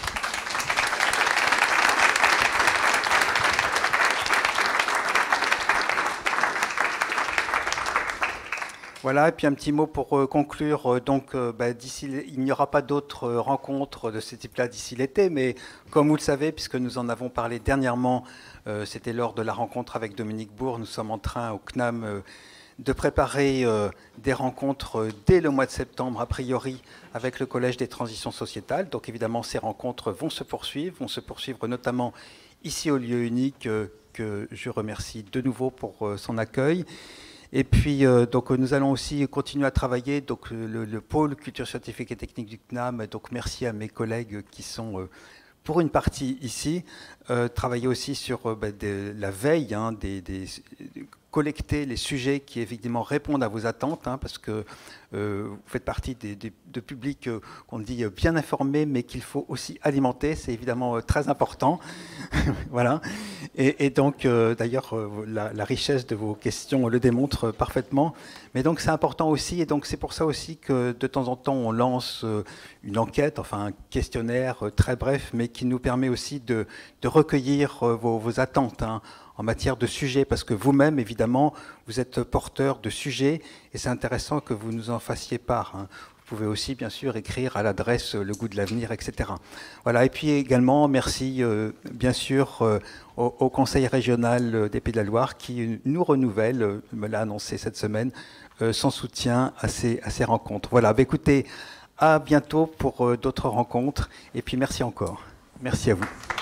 Voilà, et puis un petit mot pour conclure. Il n'y aura pas d'autres rencontres de ce type-là d'ici l'été, mais comme vous le savez, puisque nous en avons parlé dernièrement, c'était lors de la rencontre avec Dominique Bourg, nous sommes en train au CNAM de préparer des rencontres dès le mois de septembre, a priori, avec le Collège des transitions sociétales. Donc évidemment, ces rencontres vont se poursuivre notamment ici au lieu unique, que je remercie de nouveau pour son accueil. Et puis, nous allons aussi continuer à travailler, le pôle culture scientifique et technique du CNAM. Donc, merci à mes collègues qui sont pour une partie ici, travailler aussi sur la veille, hein, collecter les sujets qui évidemment répondent à vos attentes, hein, parce que vous faites partie de publics qu'on dit bien informés, mais qu'il faut aussi alimenter. C'est évidemment très important. Voilà. Et donc, d'ailleurs, la richesse de vos questions le démontre parfaitement. Mais donc, c'est important aussi. Et donc, c'est pour ça aussi que de temps en temps, on lance une enquête, enfin un questionnaire très bref, mais qui nous permet aussi de recueillir vos attentes, hein, en matière de sujets, parce que vous-même, évidemment, vous êtes porteur de sujets, et c'est intéressant que vous nous en fassiez part, hein. Vous pouvez aussi, bien sûr, écrire à l'adresse Le Goût de l'avenir, etc. Voilà. Et puis également, merci, bien sûr, au Conseil régional des Pays de la Loire, qui nous renouvelle, me l'a annoncé cette semaine, son soutien à ces rencontres. Voilà. Bah, écoutez, à bientôt pour d'autres rencontres, et puis merci encore. Merci à vous.